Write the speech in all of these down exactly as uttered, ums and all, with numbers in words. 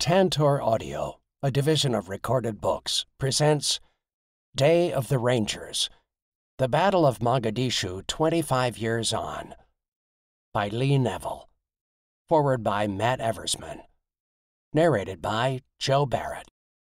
Tantor Audio, a division of Recorded Books, presents Day of the Rangers, The Battle of Mogadishu twenty-five Years On, by Leigh Neville. Foreword by Matt Eversman. Narrated by Joe Barrett.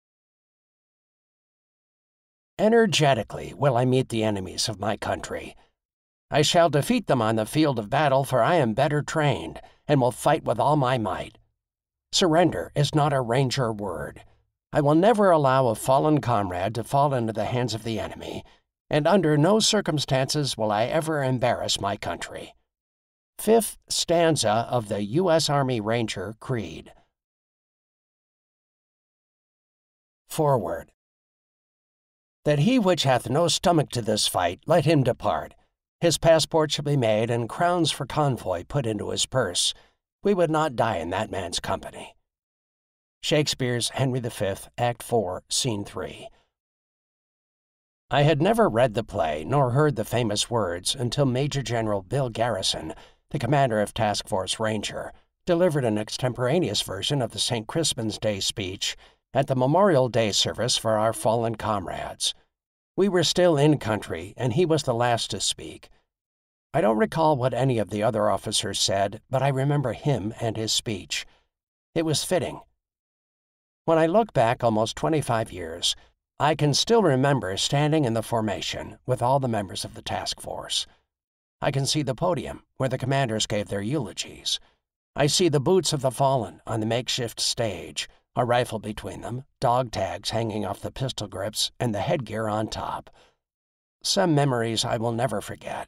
Energetically will I meet the enemies of my country. I shall defeat them on the field of battle, for I am better trained, and will fight with all my might. Surrender is not a ranger word. I will never allow a fallen comrade to fall into the hands of the enemy, and under no circumstances will I ever embarrass my country. Fifth stanza of the U S Army Ranger Creed. Foreword. That he which hath no stomach to this fight, let him depart. His passport shall be made, and crowns for convoy put into his purse. We would not die in that man's company. Shakespeare's Henry the Fifth, Act four, Scene three. I had never read the play nor heard the famous words until Major General Bill Garrison, the commander of Task Force Ranger, delivered an extemporaneous version of the Saint Crispin's Day speech at the Memorial Day service for our fallen comrades. We were still in country, and he was the last to speak. I don't recall what any of the other officers said, but I remember him and his speech. It was fitting. When I look back almost twenty-five years, I can still remember standing in the formation with all the members of the task force. I can see the podium where the commanders gave their eulogies. I see the boots of the fallen on the makeshift stage, a rifle between them, dog tags hanging off the pistol grips, and the headgear on top. Some memories I will never forget.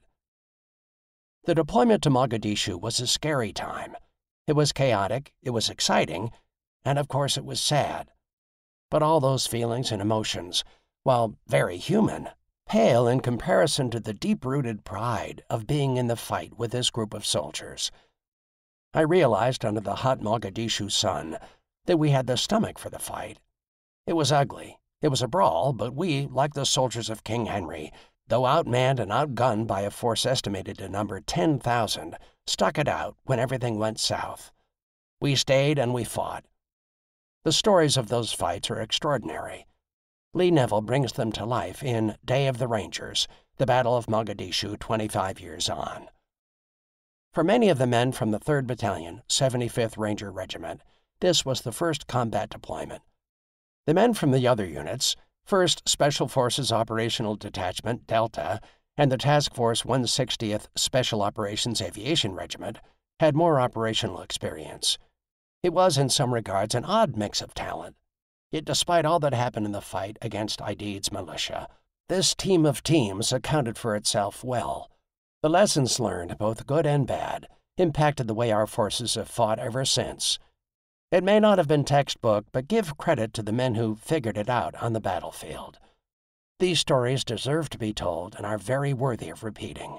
The deployment to Mogadishu was a scary time. It was chaotic, it was exciting, and of course it was sad. But all those feelings and emotions, while very human, pale in comparison to the deep-rooted pride of being in the fight with this group of soldiers. I realized under the hot Mogadishu sun that we had the stomach for the fight. It was ugly, it was a brawl, but we, like the soldiers of King Henry, though outmanned and outgunned by a force estimated to number ten thousand, stuck it out when everything went south. We stayed and we fought. The stories of those fights are extraordinary. Leigh Neville brings them to life in Day of the Rangers, The Battle of Mogadishu twenty-five Years On. For many of the men from the third Battalion, seventy-fifth Ranger Regiment, this was the first combat deployment. The men from the other units, first Special Forces Operational Detachment, Delta, and the Task Force one sixtieth Special Operations Aviation Regiment, had more operational experience. It was, in some regards, an odd mix of talent. Yet despite all that happened in the fight against Aidid's militia, this team of teams accounted for itself well. The lessons learned, both good and bad, impacted the way our forces have fought ever since. It may not have been textbook, but give credit to the men who figured it out on the battlefield. These stories deserve to be told and are very worthy of repeating.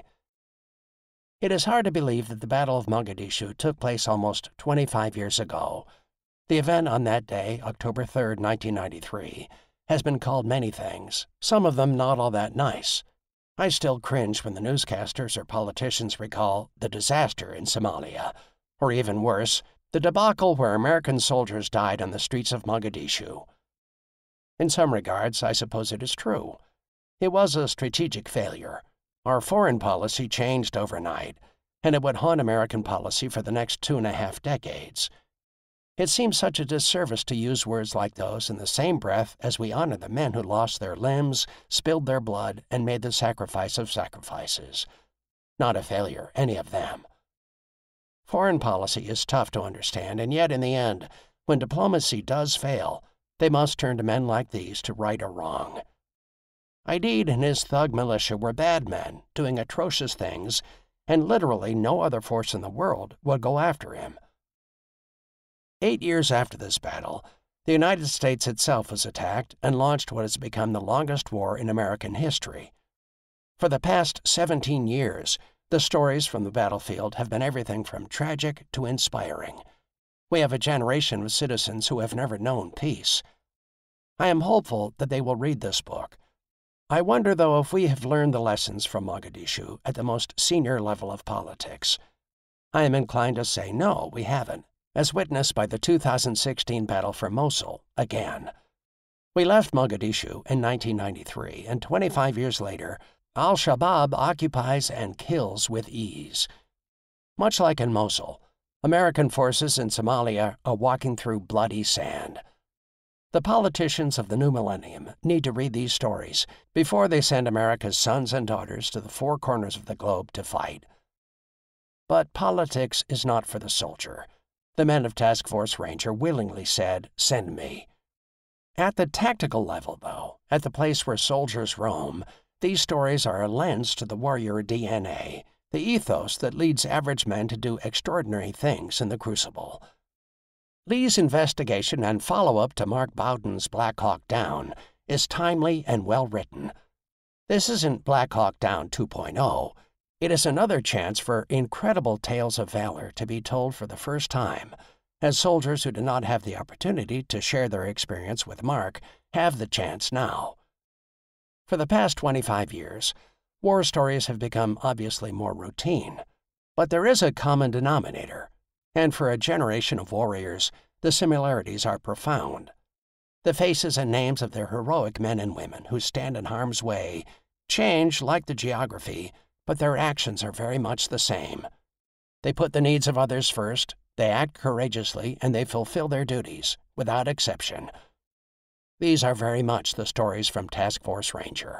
It is hard to believe that the Battle of Mogadishu took place almost twenty-five years ago. The event on that day, October third, nineteen ninety-three, has been called many things, some of them not all that nice. I still cringe when the newscasters or politicians recall the disaster in Somalia, or even worse, the debacle where American soldiers died on the streets of Mogadishu. In some regards, I suppose it is true. It was a strategic failure. Our foreign policy changed overnight, and it would haunt American policy for the next two and a half decades. It seems such a disservice to use words like those in the same breath as we honor the men who lost their limbs, spilled their blood, and made the sacrifice of sacrifices. Not a failure, any of them. Foreign policy is tough to understand, and yet in the end, when diplomacy does fail, they must turn to men like these to right a wrong. Aidid and his thug militia were bad men, doing atrocious things, and literally no other force in the world would go after him. Eight years after this battle, the United States itself was attacked and launched what has become the longest war in American history. For the past seventeen years, the stories from the battlefield have been everything from tragic to inspiring. We have a generation of citizens who have never known peace. I am hopeful that they will read this book. I wonder, though, if we have learned the lessons from Mogadishu at the most senior level of politics. I am inclined to say no, we haven't, as witnessed by the two thousand sixteen battle for Mosul again. We left Mogadishu in nineteen ninety-three, and twenty-five years later, Al-Shabaab occupies and kills with ease. Much like in Mosul, American forces in Somalia are walking through bloody sand. The politicians of the new millennium need to read these stories before they send America's sons and daughters to the four corners of the globe to fight. But politics is not for the soldier. The men of Task Force Ranger willingly said, "Send me." At the tactical level, though, at the place where soldiers roam, these stories are a lens to the warrior D N A, the ethos that leads average men to do extraordinary things in the crucible. Leigh's investigation and follow-up to Mark Bowden's Black Hawk Down is timely and well-written. This isn't Black Hawk Down two point oh. It is another chance for incredible tales of valor to be told for the first time, as soldiers who did not have the opportunity to share their experience with Mark have the chance now. For the past twenty-five years, war stories have become obviously more routine, but there is a common denominator, and for a generation of warriors, the similarities are profound. The faces and names of their heroic men and women who stand in harm's way change like the geography, but their actions are very much the same. They put the needs of others first, they act courageously, and they fulfill their duties, without exception. These are very much the stories from Task Force Ranger.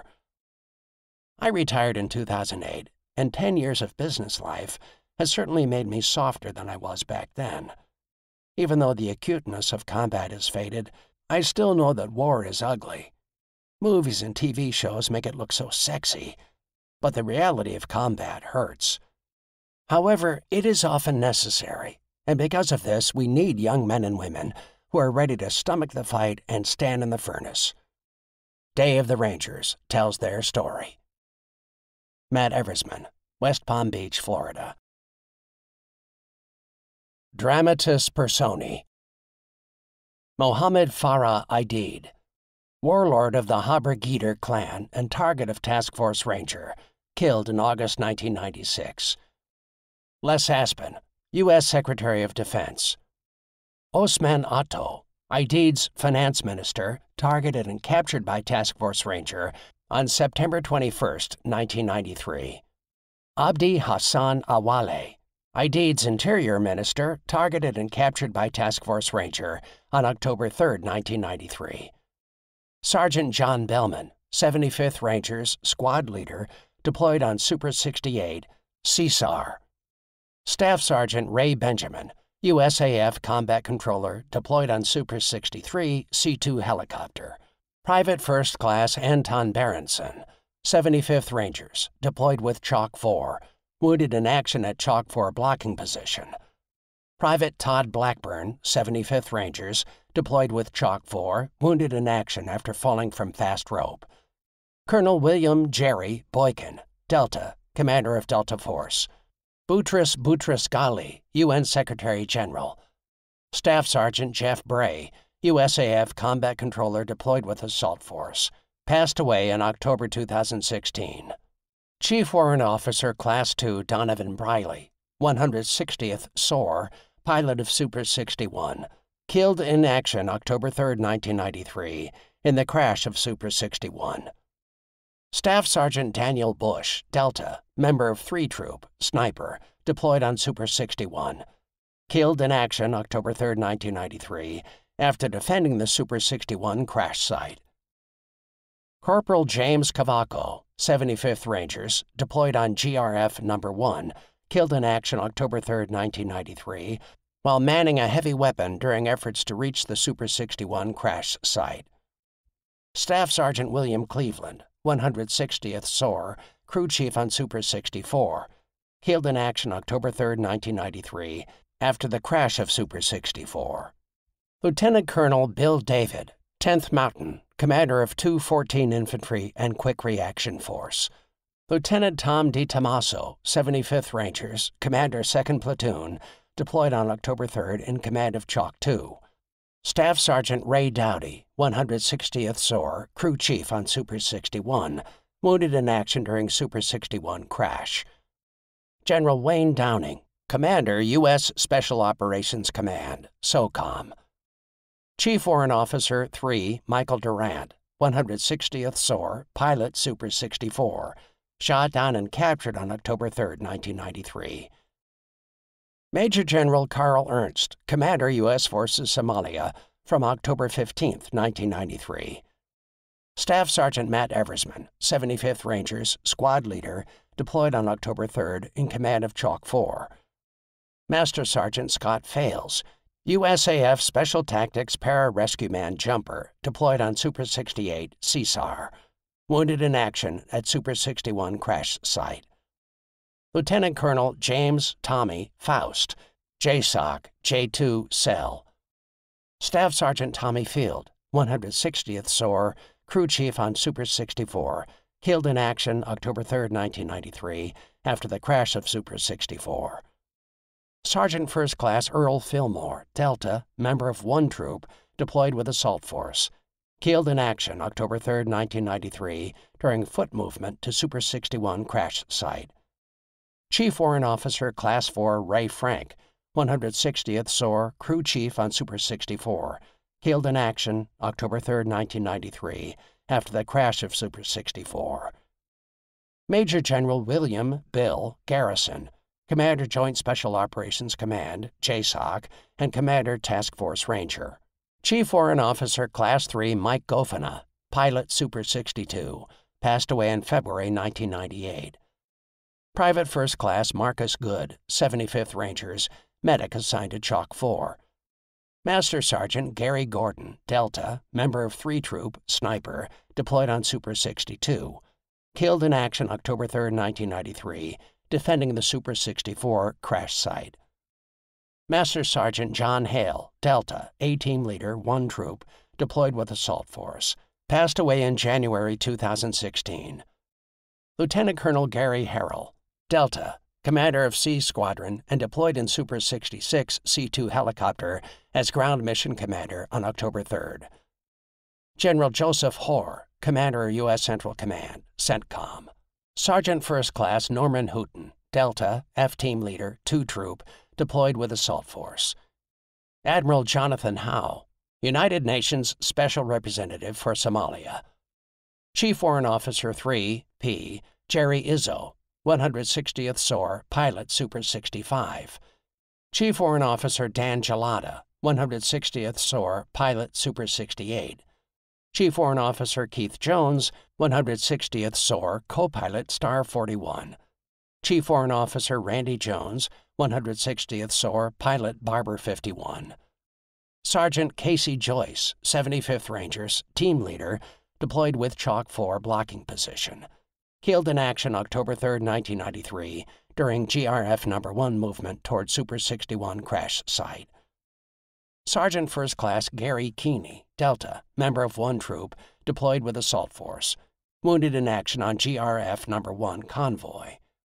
I retired in two thousand eight, and ten years of business life has certainly made me softer than I was back then. Even though the acuteness of combat has faded, I still know that war is ugly. Movies and T V shows make it look so sexy, but the reality of combat hurts. However, it is often necessary, and because of this, we need young men and women who are ready to stomach the fight and stand in the furnace. Day of the Rangers tells their story. Matt Eversman, West Palm Beach, Florida. Dramatis Personae. Mohammed Farah Aidid, warlord of the Haber-Gider clan and target of Task Force Ranger, killed in August nineteen ninety-six. Les Aspin, U S Secretary of Defense. Osman Otto, Aidid's finance minister, targeted and captured by Task Force Ranger on September twenty-first, nineteen ninety-three. Abdi Hassan Awale, Aidid's interior minister, targeted and captured by Task Force Ranger on October third, nineteen ninety-three. Sergeant John Bellman, seventy-fifth Rangers squad leader, deployed on Super sixty-eight, C S A R. Staff Sergeant Ray Benjamin, U S A F combat controller, deployed on Super sixty-three, C two helicopter. Private First Class Anton Berenson, seventy-fifth Rangers, deployed with Chalk four, wounded in action at Chalk four blocking position. Private Todd Blackburn, seventy-fifth Rangers, deployed with Chalk four, wounded in action after falling from fast rope. Colonel William Jerry Boykin, Delta, commander of Delta Force. Boutros Boutros-Ghali, U N Secretary-General. Staff Sergeant Jeff Bray, U S A F combat controller deployed with Assault Force, passed away in October two thousand sixteen. Chief Warrant Officer Class two Donovan Briley, one hundred sixtieth S O A R, pilot of Super sixty-one, killed in action October third, nineteen ninety-three, in the crash of Super sixty-one. Staff Sergeant Daniel Bush, Delta, member of three Troop, sniper, deployed on Super sixty-one, killed in action October third, nineteen ninety-three, after defending the Super sixty-one crash site. Corporal James Cavaco, seventy-fifth Rangers, deployed on G R F number one, killed in action October third, nineteen ninety-three, while manning a heavy weapon during efforts to reach the Super sixty-one crash site. Staff Sergeant William Cleveland, one hundred sixtieth S O A R, crew chief on Super sixty-four, killed in action October third, nineteen ninety-three, after the crash of Super sixty-four. Lieutenant Colonel Bill David, tenth Mountain, commander of two fourteen Infantry and Quick Reaction Force. Lieutenant Tom DiTomaso, seventy-fifth Rangers, commander second Platoon, deployed on October third in command of Chalk two. Staff Sergeant Ray Dowdy, one hundred sixtieth S O A R, crew chief on Super sixty-one, wounded in action during Super sixty-one crash. General Wayne Downing, Commander, U S Special Operations Command, SOCOM. Chief Warrant Officer three, Michael Durant, one hundred sixtieth S O R, Pilot Super sixty-four, shot down and captured on October third, nineteen ninety-three. Major General Carl Ernst, Commander, U S Forces Somalia, from October fifteenth, nineteen ninety-three. Staff Sergeant Matt Eversman, seventy-fifth Rangers, Squad Leader, deployed on October third in command of Chalk four. Master Sergeant Scott Fales, U S A F Special Tactics Para-Rescue Man Jumper, deployed on Super sixty-eight, C S A R, wounded in action at Super sixty-one crash site. Lieutenant Colonel James Tommy Faust, J S O C, J two Cell. Staff Sergeant Tommy Field, one hundred sixtieth S O R, Crew Chief on Super sixty-four, killed in action October third, nineteen ninety-three, after the crash of Super sixty-four. Sergeant First Class Earl Fillmore, Delta, member of one troop, deployed with Assault Force, killed in action October third, nineteen ninety-three, during foot movement to Super sixty-one crash site. Chief Warrant Officer Class four Ray Frank, one hundred sixtieth S O R, Crew Chief on Super sixty-four, killed in action October third, nineteen ninety-three, after the crash of Super sixty-four. Major General William Bill Garrison, Commander Joint Special Operations Command, J S O C, and Commander Task Force Ranger. Chief Warrant Officer Class three Mike Gofina, Pilot Super sixty-two, passed away in February nineteen ninety-eight. Private First Class Marcus Good, seventy-fifth Rangers, medic assigned to Chalk four. Master Sergeant Gary Gordon, Delta, member of three Troop, Sniper, deployed on Super sixty-two, killed in action October third, nineteen ninety-three, defending the Super sixty-four crash site. Master Sergeant John Hale, Delta, A-Team Leader, one Troop, deployed with Assault Force, passed away in January two thousand sixteen. Lieutenant Colonel Gary Harrell, Delta, Commander of C Squadron and deployed in Super sixty-six C two helicopter as Ground Mission Commander on October third. General Joseph Hoare, Commander U S Central Command, CENTCOM. Sergeant First Class Norman Hooton, Delta, F-Team Leader, two Troop, deployed with Assault Force. Admiral Jonathan Howe, United Nations Special Representative for Somalia. Chief Warrant Officer three, P, Jerry Izzo, one hundred sixtieth S O R, Pilot Super sixty-five. Chief Warrant Officer Dan Gelada, one hundred sixtieth S O R, Pilot Super sixty-eight. Chief Warrant Officer Keith Jones, one hundred sixtieth S O R, Co-Pilot Star forty-one. Chief Warrant Officer Randy Jones, one hundred sixtieth S O R, Pilot Barber fifty-one. Sergeant Casey Joyce, seventy-fifth Rangers, Team Leader, deployed with Chalk four blocking position. Killed in action October third, nineteen ninety-three, during G R F number one movement toward Super sixty-one crash site. Sergeant First Class Gary Keeney, Delta, member of one Troop, deployed with Assault Force, wounded in action on G R F number one convoy.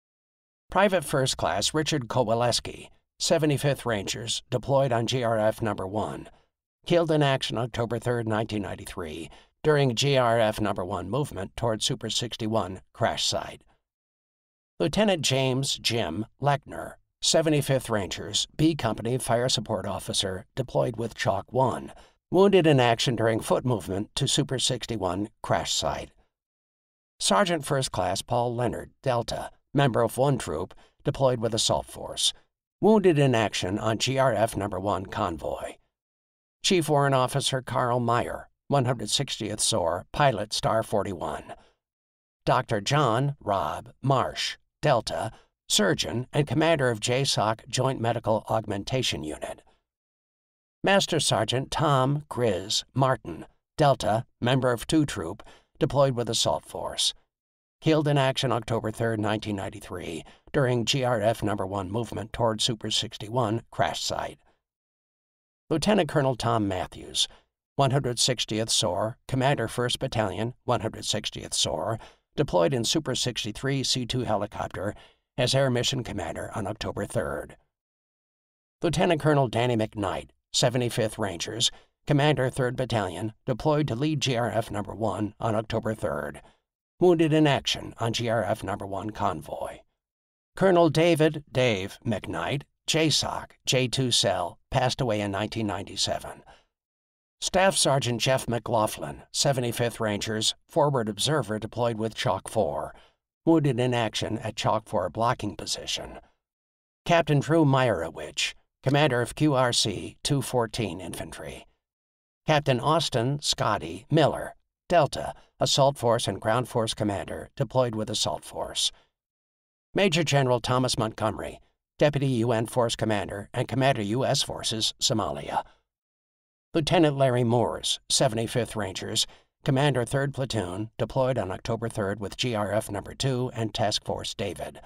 Private First Class Richard Kowaleski, seventy-fifth Rangers, deployed on G R F number one, killed in action October third, nineteen ninety-three, during G R F number one movement toward Super sixty-one crash site. Lieutenant James Jim Lechner, seventy-fifth Rangers, B Company Fire Support Officer, deployed with Chalk one, wounded in action during foot movement to Super sixty-one crash site. Sergeant First Class Paul Leonard, Delta, member of one Troop, deployed with Assault Force, wounded in action on G R F number one convoy. Chief Warrant Officer Carl Meyer, one hundred sixtieth S O R, Pilot Star forty-one. Doctor John Rob Marsh, Delta, Surgeon and Commander of J S O C Joint Medical Augmentation Unit. Master Sergeant Tom Grizz Martin, Delta, member of two Troop, deployed with Assault Force. Killed in action October third, nineteen ninety-three, during G R F number one movement toward Super sixty-one crash site. Lieutenant Colonel Tom Matthews, one hundred sixtieth S O R, Commander first Battalion, one hundred sixtieth S O R, deployed in Super sixty-three C two helicopter as Air Mission Commander on October third. Lieutenant Colonel Danny McKnight, seventy-fifth Rangers, Commander third Battalion, deployed to lead G R F number one on October third, wounded in action on G R F number one convoy. Colonel David Dave McKnight, J SOC, J two Cell, passed away in nineteen ninety-seven. Staff Sergeant Jeff McLaughlin, seventy-fifth Rangers, forward observer deployed with Chalk four, wounded in action at Chalk four blocking position. Captain Drew Meyerowicz, commander of Q R C two fourteen Infantry. Captain Austin Scotty Miller, Delta, Assault Force and Ground Force commander, deployed with Assault Force. Major General Thomas Montgomery, Deputy U N Force Commander and Commander U S Forces, Somalia. Lieutenant Larry Moores, seventy-fifth Rangers, Commander third Platoon, deployed on October third with G R F number two and Task Force David.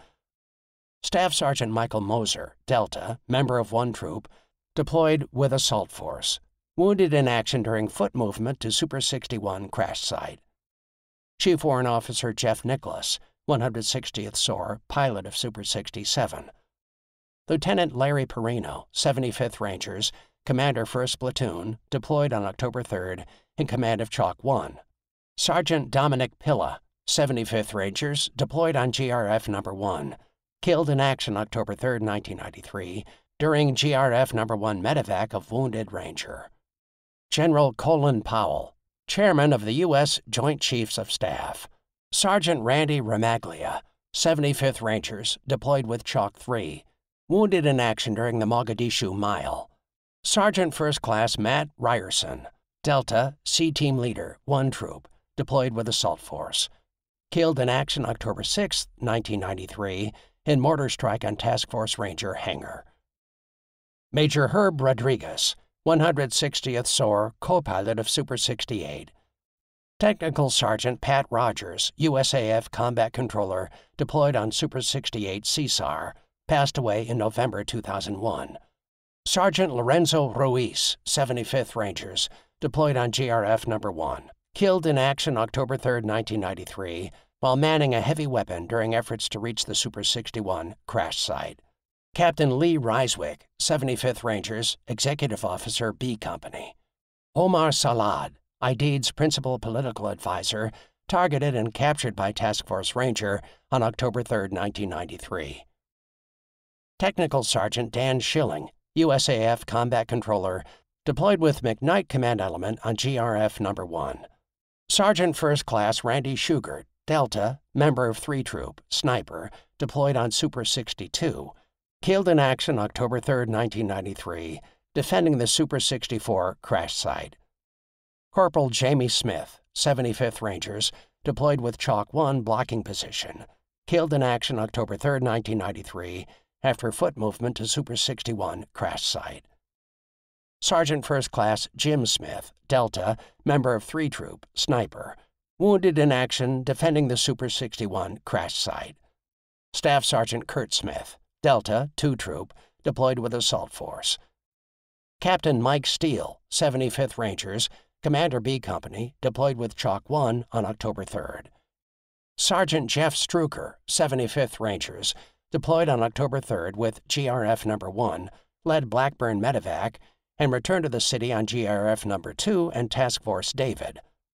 Staff Sergeant Michael Moser, Delta, member of one troop, deployed with Assault Force, wounded in action during foot movement to Super sixty-one crash site. Chief Warrant Officer Jeff Nicholas, one hundred sixtieth S O R, pilot of Super sixty-seven. Lieutenant Larry Perino, seventy-fifth Rangers, Commander first Platoon, deployed on October third in command of Chalk one. Sergeant Dominic Pilla, seventy-fifth Rangers, deployed on G R F number one, killed in action October third, nineteen ninety-three, during G R F number one medevac of wounded Ranger. General Colin Powell, Chairman of the U S Joint Chiefs of Staff. Sergeant Randy Ramaglia, seventy-fifth Rangers, deployed with Chalk three, wounded in action during the Mogadishu Mile. Sergeant First Class Matt Ryerson, Delta, C Team Leader, one Troop, deployed with Assault Force. Killed in action October sixth, nineteen ninety-three, in mortar strike on Task Force Ranger hangar. Major Herb Rodriguez, one hundred sixtieth S O R, co-pilot of Super sixty-eight. Technical Sergeant Pat Rogers, U S A F Combat Controller, deployed on Super sixty-eight C S A R, passed away in November two thousand one. Sergeant Lorenzo Ruiz, seventy-fifth Rangers, deployed on G R F number one, killed in action October third, nineteen ninety-three, while manning a heavy weapon during efforts to reach the Super sixty-one crash site. Captain Lee Reiswick, seventy-fifth Rangers, Executive Officer, B Company. Omar Salad, I D D's principal political advisor, targeted and captured by Task Force Ranger on October third, nineteen ninety-three. Technical Sergeant Dan Schilling, U S A F Combat Controller, deployed with McKnight Command Element on G R F number one. Sergeant First Class Randy Schugert, Delta, member of three Troop, Sniper, deployed on Super sixty-two, killed in action October third, nineteen ninety-three, defending the Super sixty-four crash site. Corporal Jamie Smith, seventy-fifth Rangers, deployed with Chalk one blocking position, killed in action October third, nineteen ninety-three, after foot movement to Super sixty-one crash site. Sergeant First Class Jim Smith, Delta, member of three Troop, Sniper, wounded in action defending the Super sixty-one crash site. Staff Sergeant Kurt Smith, Delta, two Troop, deployed with Assault Force. Captain Mike Steele, seventy-fifth Rangers, Commander B Company, deployed with Chalk one on October third. Sergeant Jeff Struker, seventy-fifth Rangers, deployed on October third with G R F number one, led Blackburn medevac, and returned to the city on G R F number two and Task Force David.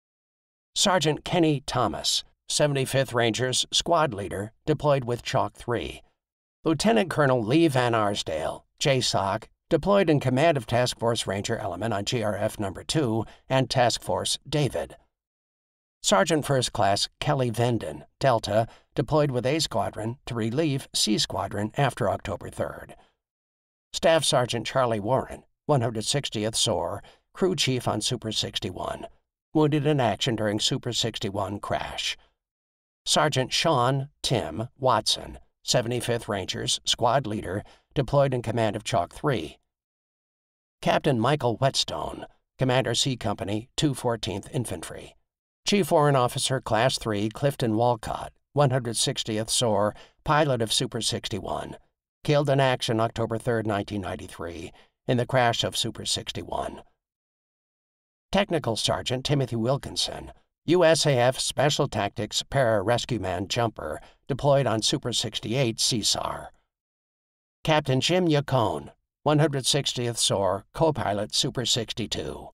Sergeant Kenny Thomas, seventy-fifth Rangers, Squad Leader, deployed with Chalk three. Lieutenant Colonel Lee Van Arsdale, J SOC, deployed in command of Task Force Ranger Element on G R F number two and Task Force David. Sergeant First Class Kelly Venden, Delta, deployed with A Squadron to relieve C Squadron after October third. Staff Sergeant Charlie Warren, one hundred sixtieth S O R, Crew Chief on Super sixty-one, wounded in action during Super sixty-one crash. Sergeant Sean Tim Watson, seventy-fifth Rangers, Squad Leader, deployed in command of Chalk three. Captain Michael Whetstone, Commander C Company, two fourteenth Infantry. Chief Warrant Officer Class three Clifton Walcott, one hundred sixtieth S O R, pilot of Super sixty-one, killed in action October third, nineteen ninety-three, in the crash of Super sixty-one. Technical Sergeant Timothy Wilkinson, U S A F Special Tactics Para-Rescue Man Jumper, deployed on Super sixty-eight C S A R. Captain Jim Yacone, one hundred sixtieth S O R, co-pilot Super sixty-two.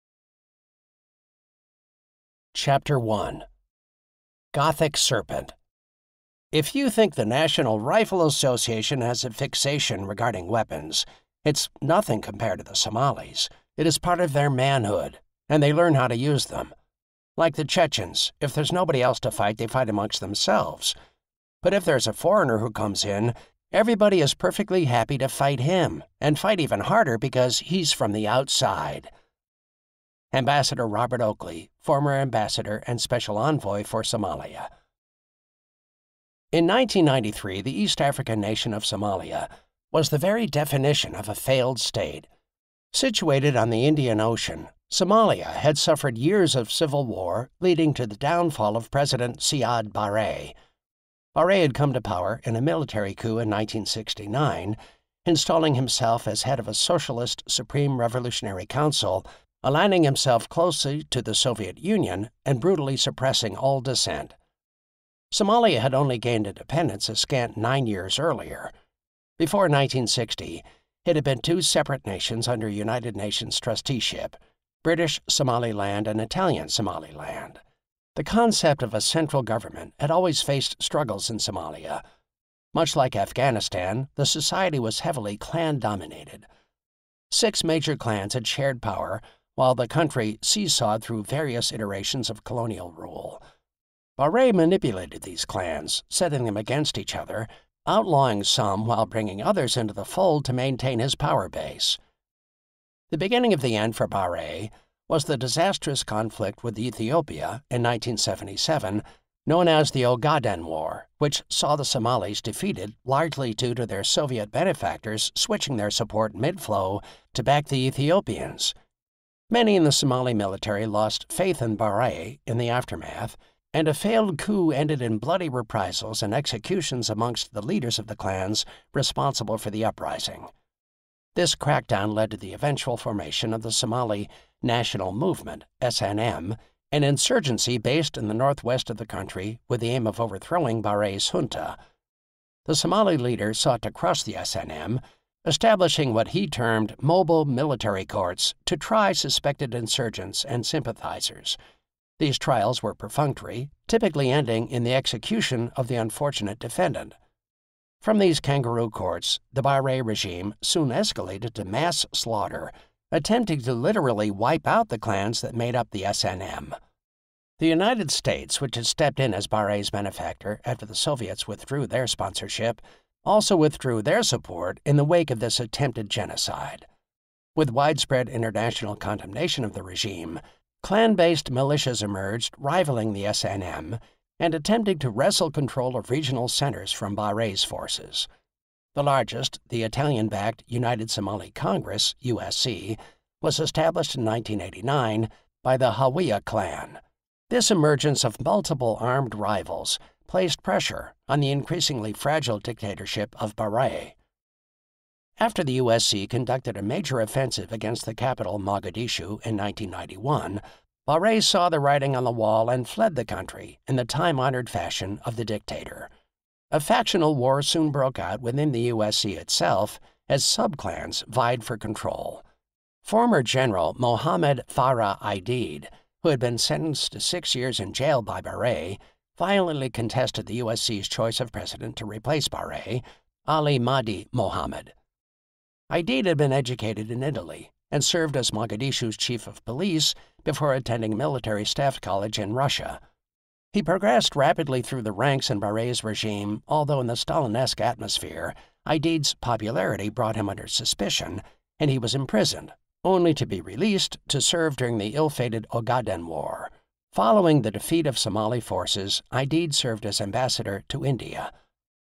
Chapter one. Gothic Serpent. If you think the National Rifle Association has a fixation regarding weapons, it's nothing compared to the Somalis. It is part of their manhood, and they learn how to use them. Like the Chechens, if there's nobody else to fight, they fight amongst themselves. But if there's a foreigner who comes in, everybody is perfectly happy to fight him, and fight even harder because he's from the outside. Ambassador Robert Oakley, former ambassador and special envoy for Somalia. In nineteen ninety-three, the East African nation of Somalia was the very definition of a failed state. Situated on the Indian Ocean, Somalia had suffered years of civil war, leading to the downfall of President Siad Barre. Barre had come to power in a military coup in nineteen sixty-nine, installing himself as head of a socialist Supreme Revolutionary Council, aligning himself closely to the Soviet Union and brutally suppressing all dissent. Somalia had only gained independence a scant nine years earlier. Before nineteen sixty, it had been two separate nations under United Nations trusteeship, British Somaliland and Italian Somaliland. The concept of a central government had always faced struggles in Somalia. Much like Afghanistan, the society was heavily clan-dominated. Six major clans had shared power, while the country seesawed through various iterations of colonial rule. Barre manipulated these clans, setting them against each other, outlawing some while bringing others into the fold to maintain his power base. The beginning of the end for Barre was the disastrous conflict with Ethiopia in nineteen seventy-seven, known as the Ogaden War, which saw the Somalis defeated largely due to their Soviet benefactors switching their support mid-flow to back the Ethiopians. Many in the Somali military lost faith in Barre in the aftermath, and a failed coup ended in bloody reprisals and executions amongst the leaders of the clans responsible for the uprising. This crackdown led to the eventual formation of the Somali National Movement, S N M, an insurgency based in the northwest of the country with the aim of overthrowing Barre's junta. The Somali leader sought to crush the S N M, establishing what he termed mobile military courts to try suspected insurgents and sympathizers. These trials were perfunctory, typically ending in the execution of the unfortunate defendant. From these kangaroo courts, the Barre regime soon escalated to mass slaughter, attempting to literally wipe out the clans that made up the S N M. The United States, which had stepped in as Barre's benefactor after the Soviets withdrew their sponsorship, also withdrew their support in the wake of this attempted genocide. With widespread international condemnation of the regime, clan-based militias emerged, rivaling the S N M, and attempting to wrestle control of regional centers from Barre's forces. The largest, the Italian-backed United Somali Congress, U S C, was established in nineteen eighty-nine by the Hawiye clan. This emergence of multiple armed rivals placed pressure on the increasingly fragile dictatorship of Barre. After the U S C conducted a major offensive against the capital Mogadishu in nineteen ninety-one, Barre saw the writing on the wall and fled the country in the time-honored fashion of the dictator. A factional war soon broke out within the U S C itself as subclans vied for control. Former General Mohammed Farah Aidid, who had been sentenced to six years in jail by Barre, violently contested the U S C's choice of president to replace Barre, Ali Mahdi Mohammed. Aidid had been educated in Italy and served as Mogadishu's chief of police before attending military staff college in Russia. He progressed rapidly through the ranks in Barre's regime, although in the Stalinesque atmosphere, Aidid's popularity brought him under suspicion, and he was imprisoned, only to be released to serve during the ill-fated Ogaden War. Following the defeat of Somali forces, Aidid served as ambassador to India.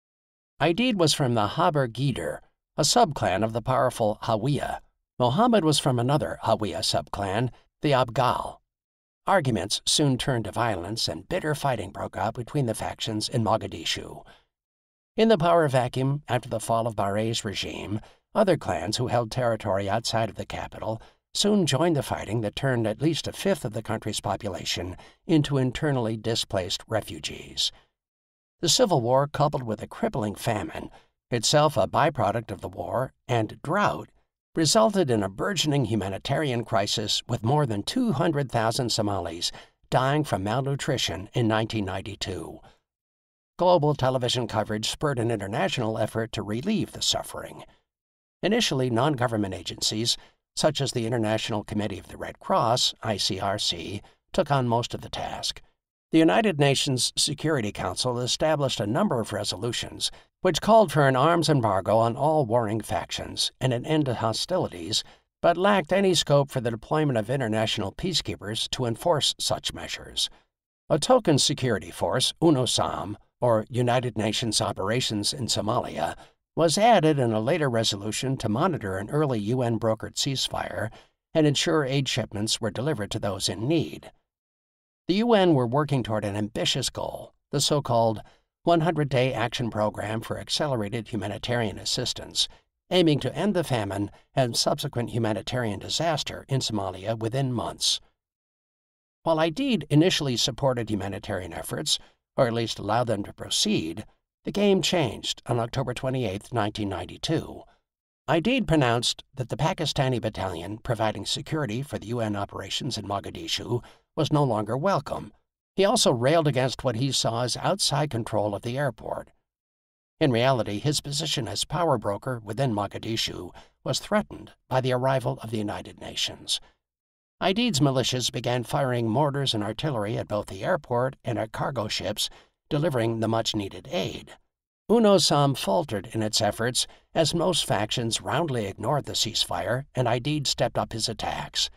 Aidid was from the Haber Gider, a subclan of the powerful Hawiye. Mohammed was from another Hawiye subclan, the Abgal. Arguments soon turned to violence and bitter fighting broke out between the factions in Mogadishu. In the power vacuum after the fall of Barre's regime, other clans who held territory outside of the capital soon joined the fighting that turned at least a fifth of the country's population into internally displaced refugees. The Civil War, coupled with a crippling famine, itself a byproduct of the war, and drought, resulted in a burgeoning humanitarian crisis with more than two hundred thousand Somalis dying from malnutrition in nineteen ninety-two. global television coverage spurred an international effort to relieve the suffering. Initially, non-government agencies, such as the International Committee of the Red Cross, I C R C, took on most of the task. The United Nations Security Council established a number of resolutions which called for an arms embargo on all warring factions and an end to hostilities, but lacked any scope for the deployment of international peacekeepers to enforce such measures. A token security force, UNOSOM, or United Nations Operations in Somalia, was added in a later resolution to monitor an early U N-brokered ceasefire and ensure aid shipments were delivered to those in need. The U N were working toward an ambitious goal, the so-called one hundred day Action Program for Accelerated Humanitarian Assistance, aiming to end the famine and subsequent humanitarian disaster in Somalia within months. While I D E D initially supported humanitarian efforts, or at least allowed them to proceed, the game changed on October twenty-eighth, nineteen ninety-two. I D E D pronounced that the Pakistani battalion providing security for the U N operations in Mogadishu was no longer welcome. He also railed against what he saw as outside control of the airport. In reality, his position as power broker within Mogadishu was threatened by the arrival of the United Nations. I D E D's militias began firing mortars and artillery at both the airport and at cargo ships, delivering the much-needed aid. UNOSOM faltered in its efforts as most factions roundly ignored the ceasefire, and I D E D stepped up his attacks.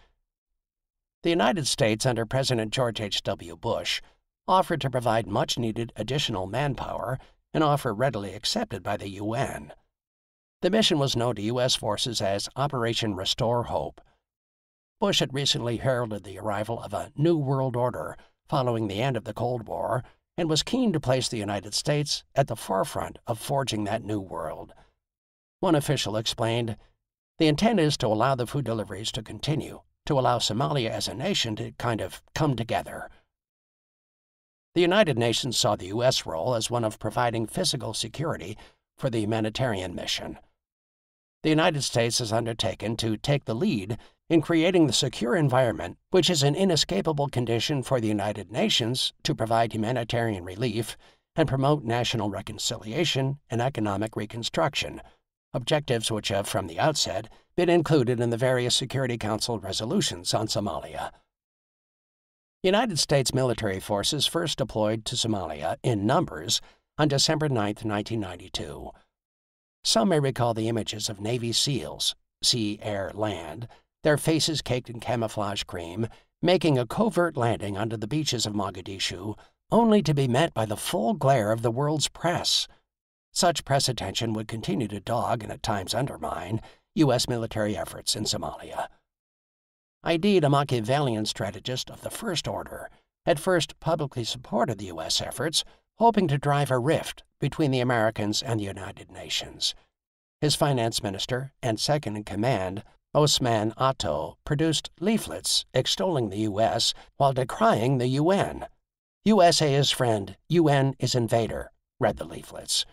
The United States, under President George H W Bush, offered to provide much-needed additional manpower, an offer readily accepted by the U N. The mission was known to U S forces as Operation Restore Hope. Bush had recently heralded the arrival of a new world order following the end of the Cold War and was keen to place the United States at the forefront of forging that new world. One official explained, "The intent is to allow the food deliveries to continue, to allow Somalia as a nation to kind of come together." The United Nations saw the U S role as one of providing physical security for the humanitarian mission. The United States has undertaken to take the lead in creating the secure environment which is an inescapable condition for the United Nations to provide humanitarian relief and promote national reconciliation and economic reconstruction, objectives which have from the outset been included in the various Security Council resolutions on Somalia. United States military forces first deployed to Somalia in numbers on December ninth, nineteen ninety-two. Some may recall the images of Navy SEALs, sea, air, land, their faces caked in camouflage cream, making a covert landing onto the beaches of Mogadishu, only to be met by the full glare of the world's press. Such press attention would continue to dog and at times undermine U S military efforts in Somalia. I D E D, a Machiavellian strategist of the first order, had first publicly supported the U S efforts, hoping to drive a rift between the Americans and the United Nations. His finance minister and second-in-command, Osman Atto, produced leaflets extolling the U S while decrying the U N. "U S A is friend, U N is invader," read the leaflets.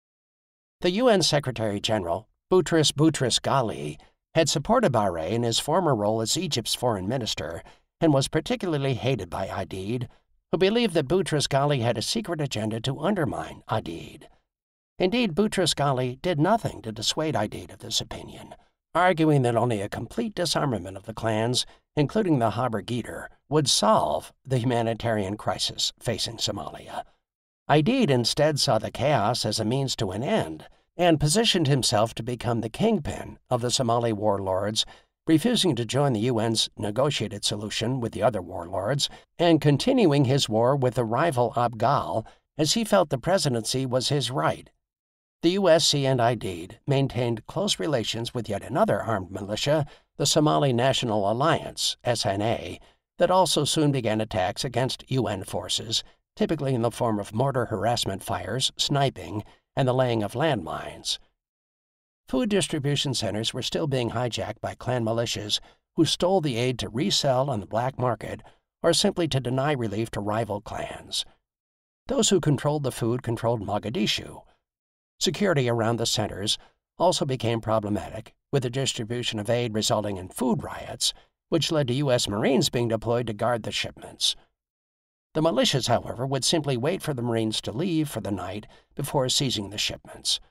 The U N Secretary-General, Boutros Boutros-Ghali, had supported Barrett in his former role as Egypt's foreign minister and was particularly hated by I D E D, who believed that Boutros-Ghali had a secret agenda to undermine I D E D. Indeed, Boutros-Ghali did nothing to dissuade I D E D of this opinion, arguing that only a complete disarmament of the clans, including the Haber Gider, would solve the humanitarian crisis facing Somalia. I D E D instead saw the chaos as a means to an end and positioned himself to become the kingpin of the Somali warlords, refusing to join the U N's negotiated solution with the other warlords and continuing his war with the rival Abgal as he felt the presidency was his right. The U S C and I D E D maintained close relations with yet another armed militia, the Somali National Alliance, S N A, that also soon began attacks against U N forces, typically in the form of mortar harassment fires, sniping, and the laying of landmines. Food distribution centers were still being hijacked by clan militias who stole the aid to resell on the black market or simply to deny relief to rival clans. Those who controlled the food controlled Mogadishu. Security around the centers also became problematic, with the distribution of aid resulting in food riots, which led to U S Marines being deployed to guard the shipments. The militias, however, would simply wait for the Marines to leave for the night before seizing the shipments.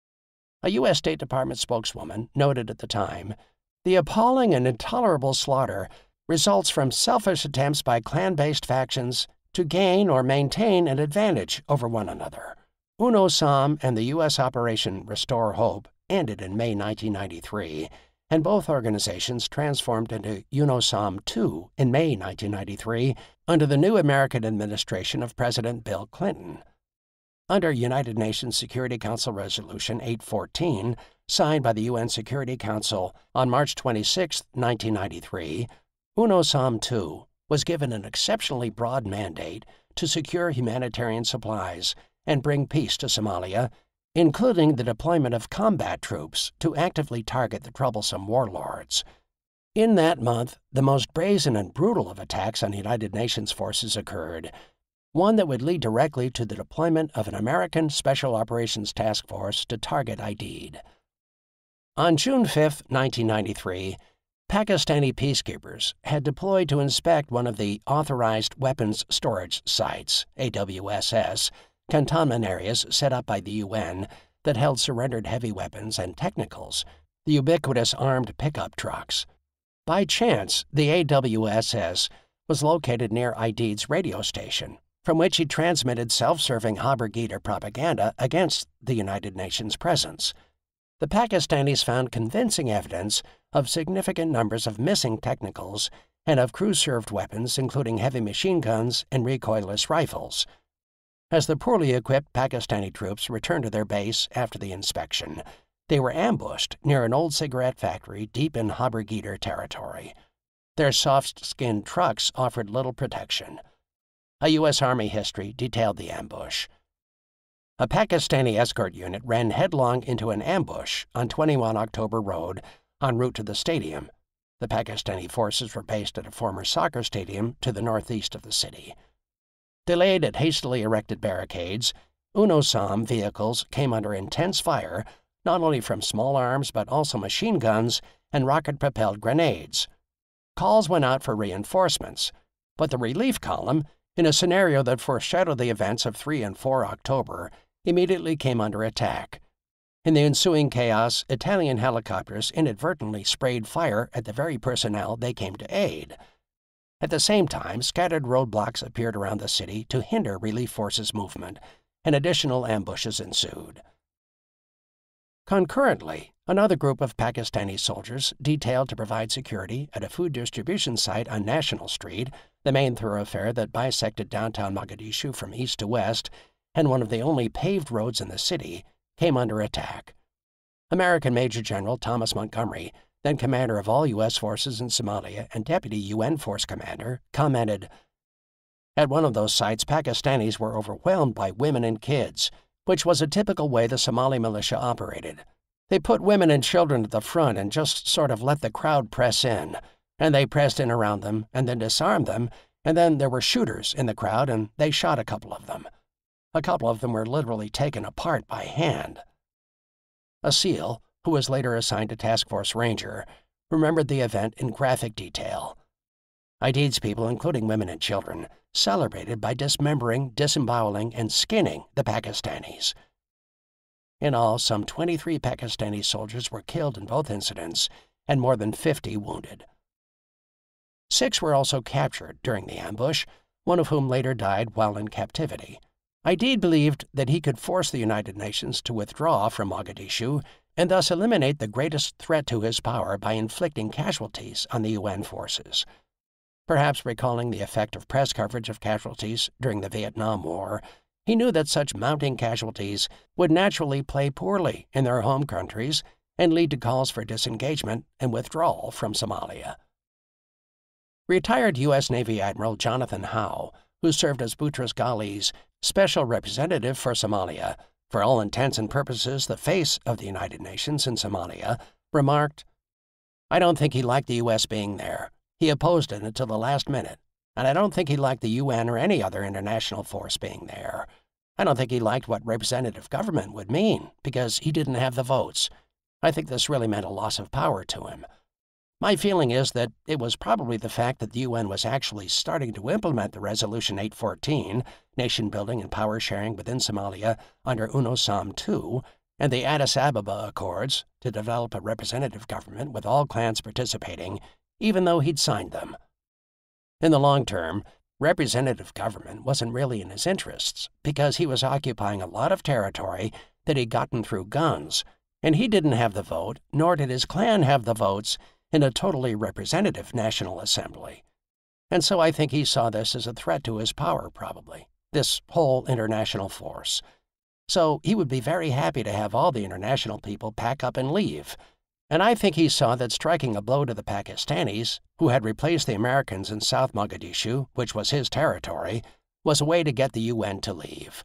A U S State Department spokeswoman noted at the time, "The appalling and intolerable slaughter results from selfish attempts by clan-based factions to gain or maintain an advantage over one another." UNOSOM and the U S Operation Restore Hope ended in May nineteen ninety-three, and both organizations transformed into UNOSOM two in May nineteen ninety-three under the new American administration of President Bill Clinton. Under United Nations Security Council Resolution eight fourteen, signed by the U N Security Council on March twenty-sixth, nineteen ninety-three, UNOSOM two was given an exceptionally broad mandate to secure humanitarian supplies and bring peace to Somalia, including the deployment of combat troops to actively target the troublesome warlords. In that month, the most brazen and brutal of attacks on United Nations forces occurred, one that would lead directly to the deployment of an American Special Operations Task Force to target Aidid. On June fifth, nineteen ninety-three, Pakistani peacekeepers had deployed to inspect one of the Authorized Weapons Storage Sites, A W S S, cantonment areas set up by the U N that held surrendered heavy weapons and technicals, the ubiquitous armed pickup trucks. By chance, the A W S S was located near Aidid's radio station, from which he transmitted self-serving Haber-Gita propaganda against the United Nations presence. The Pakistanis found convincing evidence of significant numbers of missing technicals and of crew-served weapons, including heavy machine guns and recoilless rifles. As the poorly equipped Pakistani troops returned to their base after the inspection, they were ambushed near an old cigarette factory deep in Haber-Gita territory. Their soft-skinned trucks offered little protection. A U S Army history detailed the ambush. A Pakistani escort unit ran headlong into an ambush on twenty-first October Road en route to the stadium. The Pakistani forces were based at a former soccer stadium to the northeast of the city. Delayed at hastily erected barricades, UNOSOM vehicles came under intense fire not only from small arms but also machine guns and rocket-propelled grenades. Calls went out for reinforcements, but the relief column, in a scenario that foreshadowed the events of the third and fourth of October, immediately came under attack. In the ensuing chaos, Italian helicopters inadvertently sprayed fire at the very personnel they came to aid. At the same time, scattered roadblocks appeared around the city to hinder relief forces' movement, and additional ambushes ensued. Concurrently, another group of Pakistani soldiers detailed to provide security at a food distribution site on National Street, the main thoroughfare that bisected downtown Mogadishu from east to west, and one of the only paved roads in the city, came under attack. American Major General Thomas Montgomery, then commander of all U S forces in Somalia and deputy U N force commander, commented, "At one of those sites, Pakistanis were overwhelmed by women and kids, which was a typical way the Somali militia operated. They put women and children at the front and just sort of let the crowd press in, and they pressed in around them and then disarmed them, and then there were shooters in the crowd and they shot a couple of them. A couple of them were literally taken apart by hand." A SEAL, who was later assigned to Task Force Ranger, remembered the event in graphic detail. Aidid's people, including women and children, celebrated by dismembering, disemboweling, and skinning the Pakistanis. In all, some twenty-three Pakistani soldiers were killed in both incidents, and more than fifty wounded. Six were also captured during the ambush, one of whom later died while in captivity. Aidid believed that he could force the United Nations to withdraw from Mogadishu and thus eliminate the greatest threat to his power by inflicting casualties on the U N forces. Perhaps recalling the effect of press coverage of casualties during the Vietnam War, he knew that such mounting casualties would naturally play poorly in their home countries and lead to calls for disengagement and withdrawal from Somalia. Retired U S Navy Admiral Jonathan Howe, who served as Boutros Ghali's special representative for Somalia, for all intents and purposes the face of the United Nations in Somalia, remarked, "I don't think he liked the U S being there. He opposed it until the last minute, and I don't think he liked the U N or any other international force being there. I don't think he liked what representative government would mean, because he didn't have the votes. I think this really meant a loss of power to him. My feeling is that it was probably the fact that the U N was actually starting to implement the Resolution eight fourteen, nation-building and power-sharing within Somalia under UNOSOM two, and the Addis Ababa Accords to develop a representative government with all clans participating, even though he'd signed them. In the long term, representative government wasn't really in his interests because he was occupying a lot of territory that he'd gotten through guns, and he didn't have the vote, nor did his clan have the votes, in a totally representative National Assembly. And so I think he saw this as a threat to his power, probably, this whole international force. So he would be very happy to have all the international people pack up and leave. And I think he saw that striking a blow to the Pakistanis, who had replaced the Americans in South Mogadishu, which was his territory, was a way to get the U N to leave.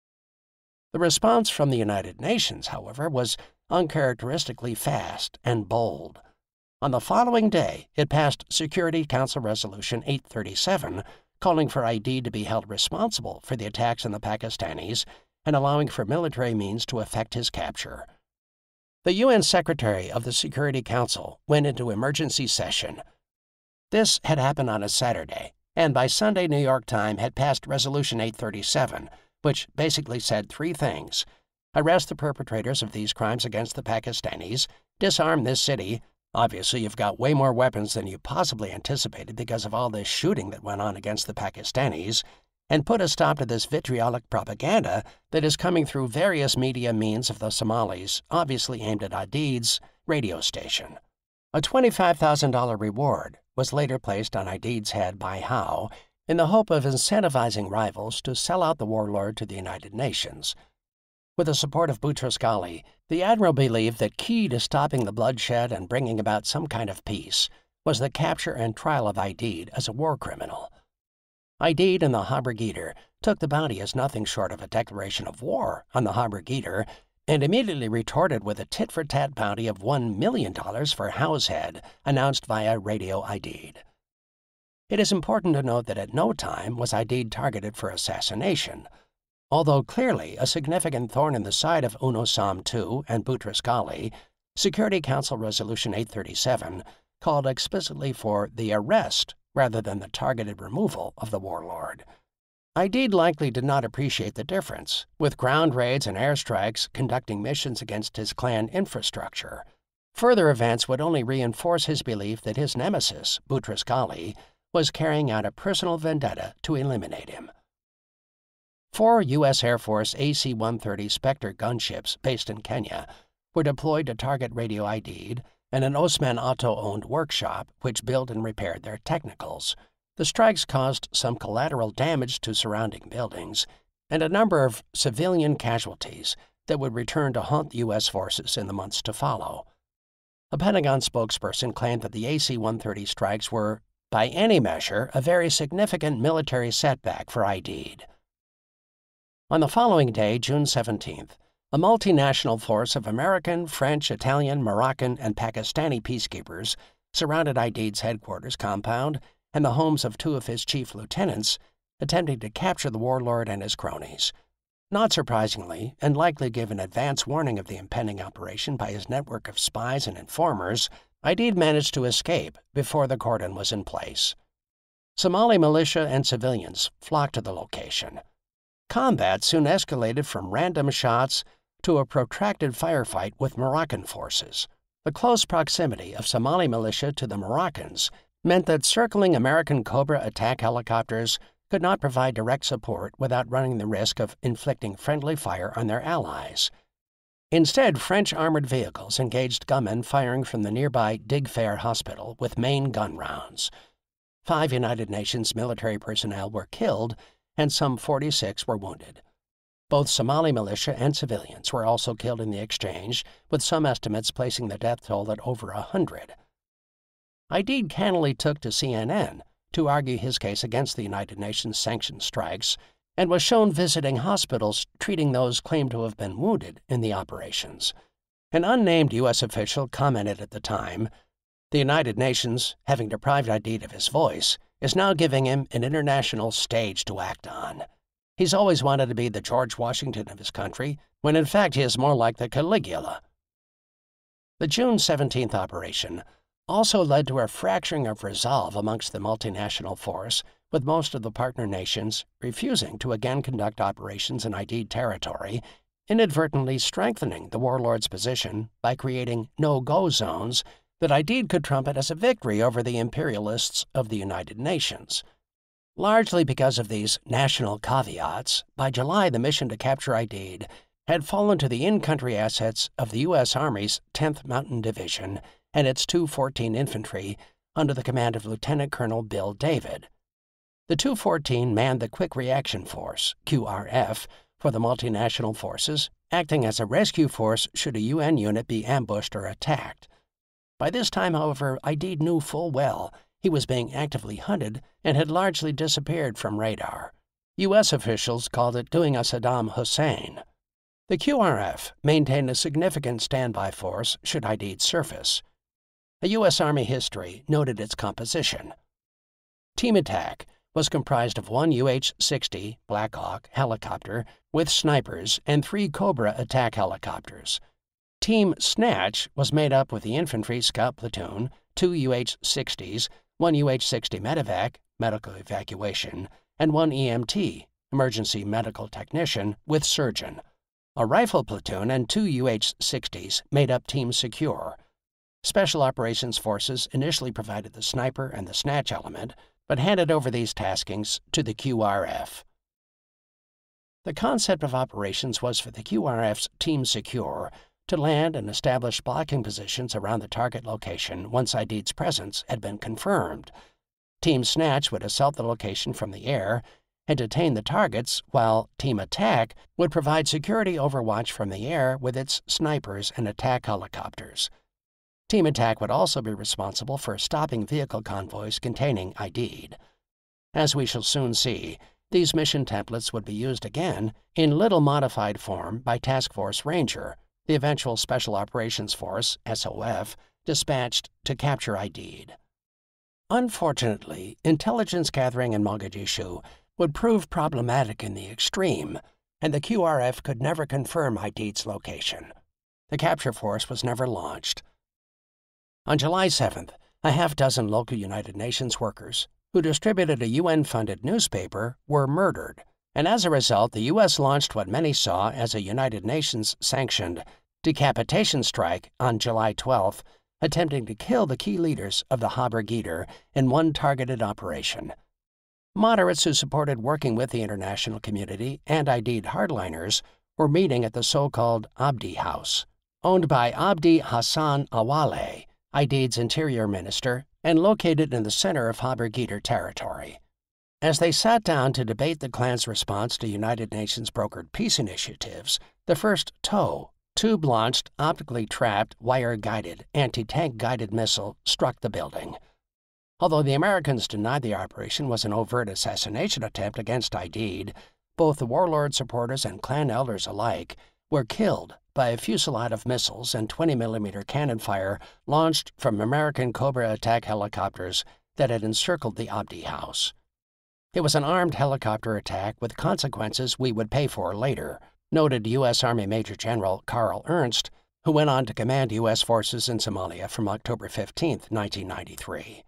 The response from the United Nations, however, was uncharacteristically fast and bold. On the following day, it passed Security Council Resolution eight thirty-seven, calling for I D to be held responsible for the attacks on the Pakistanis and allowing for military means to effect his capture. The U N Secretary of the Security Council went into emergency session. This had happened on a Saturday, and by Sunday New York time had passed Resolution eight thirty-seven, which basically said three things: arrest the perpetrators of these crimes against the Pakistanis, disarm this city — obviously you've got way more weapons than you possibly anticipated because of all this shooting that went on against the Pakistanis — and put a stop to this vitriolic propaganda that is coming through various media means of the Somalis, obviously aimed at Aidid's radio station. A twenty-five thousand dollars reward was later placed on Aidid's head by Howe in the hope of incentivizing rivals to sell out the warlord to the United Nations. With the support of Boutros Ghali, the admiral believed that key to stopping the bloodshed and bringing about some kind of peace was the capture and trial of Aidid as a war criminal. Aidid and the Haber-Gider took the bounty as nothing short of a declaration of war on the Haber-Gider and immediately retorted with a tit-for-tat bounty of one million dollars for Howe's head, announced via Radio Aidid. It is important to note that at no time was Aidid targeted for assassination, although clearly a significant thorn in the side of UNOSOM two and Boutros Ghali. Security Council Resolution eight thirty-seven called explicitly for the arrest rather than the targeted removal of the warlord. Aidid likely did not appreciate the difference, with ground raids and airstrikes conducting missions against his clan infrastructure. Further events would only reinforce his belief that his nemesis, Boutros Ghali, was carrying out a personal vendetta to eliminate him. Four U S Air Force A C one thirty Spectre gunships based in Kenya were deployed to target Radio Aidid and an Osman Otto-owned workshop which built and repaired their technicals. The strikes caused some collateral damage to surrounding buildings and a number of civilian casualties that would return to haunt the U S forces in the months to follow. A Pentagon spokesperson claimed that the A C one thirty strikes were, by any measure, a very significant military setback for Aidid. On the following day, June seventeenth, a multinational force of American, French, Italian, Moroccan, and Pakistani peacekeepers surrounded Aidid's headquarters compound and the homes of two of his chief lieutenants, attempting to capture the warlord and his cronies. Not surprisingly, and likely given advance warning of the impending operation by his network of spies and informers, Aidid managed to escape before the cordon was in place. Somali militia and civilians flocked to the location. Combat soon escalated from random shots to a protracted firefight with Moroccan forces. The close proximity of Somali militia to the Moroccans meant that circling American Cobra attack helicopters could not provide direct support without running the risk of inflicting friendly fire on their allies. Instead, French armored vehicles engaged gunmen firing from the nearby Digfair Hospital with main gun rounds. Five United Nations military personnel were killed and some forty-six were wounded. Both Somali militia and civilians were also killed in the exchange, with some estimates placing the death toll at over a hundred. Aidid cannily took to C N N to argue his case against the United Nations sanctioned strikes and was shown visiting hospitals treating those claimed to have been wounded in the operations. An unnamed U S official commented at the time, "The United Nations, having deprived Aidid of his voice, is now giving him an international stage to act on. He's always wanted to be the George Washington of his country, when in fact he is more like the Caligula." The June seventeenth operation also led to a fracturing of resolve amongst the multinational force, with most of the partner nations refusing to again conduct operations in I D territory, inadvertently strengthening the warlord's position by creating no-go zones that I D could trumpet as a victory over the imperialists of the United Nations. Largely because of these national caveats, by July the mission to capture I D had fallen to the in-country assets of the U S Army's tenth Mountain Division and its two fourteen Infantry under the command of Lieutenant Colonel Bill David. The two fourteen manned the Quick Reaction Force, Q R F, for the multinational forces, acting as a rescue force should a U N unit be ambushed or attacked. By this time, however, I D knew full well he was being actively hunted and had largely disappeared from radar. U S officials called it doing a Saddam Hussein. The Q R F maintained a significant standby force should I D surface. A U S Army history noted its composition. Team Attack was comprised of one U H sixty Black Hawk helicopter with snipers and three Cobra attack helicopters. Team Snatch was made up with the Infantry Scout Platoon, two U H sixties, one U H sixty Medevac, medical evacuation, and one E M T, emergency medical technician, with surgeon. A rifle platoon and two U H sixties made up Team Secure. Special Operations Forces initially provided the sniper and the snatch element, but handed over these taskings to the Q R F. The concept of operations was for the Q R F's Team Secure to land and establish blocking positions around the target location once I D's presence had been confirmed. Team Snatch would assault the location from the air and detain the targets, while Team Attack would provide security overwatch from the air with its snipers and attack helicopters. Team Attack would also be responsible for stopping vehicle convoys containing I D. As we shall soon see, these mission templates would be used again in little modified form by Task Force Ranger, the eventual Special Operations Force, S O F, dispatched to capture I D. Unfortunately, intelligence gathering in Mogadishu would prove problematic in the extreme, and the Q R F could never confirm I D's location. The capture force was never launched. On July seventh, a half-dozen local United Nations workers, who distributed a U N-funded newspaper, were murdered, and as a result, the U S launched what many saw as a United Nations-sanctioned decapitation strike on July twelfth, attempting to kill the key leaders of the Haber-Gitter in one targeted operation. Moderates who supported working with the international community and I D hardliners were meeting at the so-called Abdi House, owned by Abdi Hassan Awale, I D's interior minister, and located in the center of Haber-Gitter territory. As they sat down to debate the clan's response to United Nations-brokered peace initiatives, the first T O W, tube-launched, optically trapped, wire-guided, anti-tank-guided missile struck the building. Although the Americans denied the operation was an overt assassination attempt against I D, both the warlord supporters and clan elders alike were killed by a fusillade of missiles and twenty millimeter cannon fire launched from American Cobra attack helicopters that had encircled the Abdi House. It was an armed helicopter attack with consequences we would pay for later, noted U S Army Major General Carl Ernst, who went on to command U S forces in Somalia from October fifteenth, nineteen ninety-three.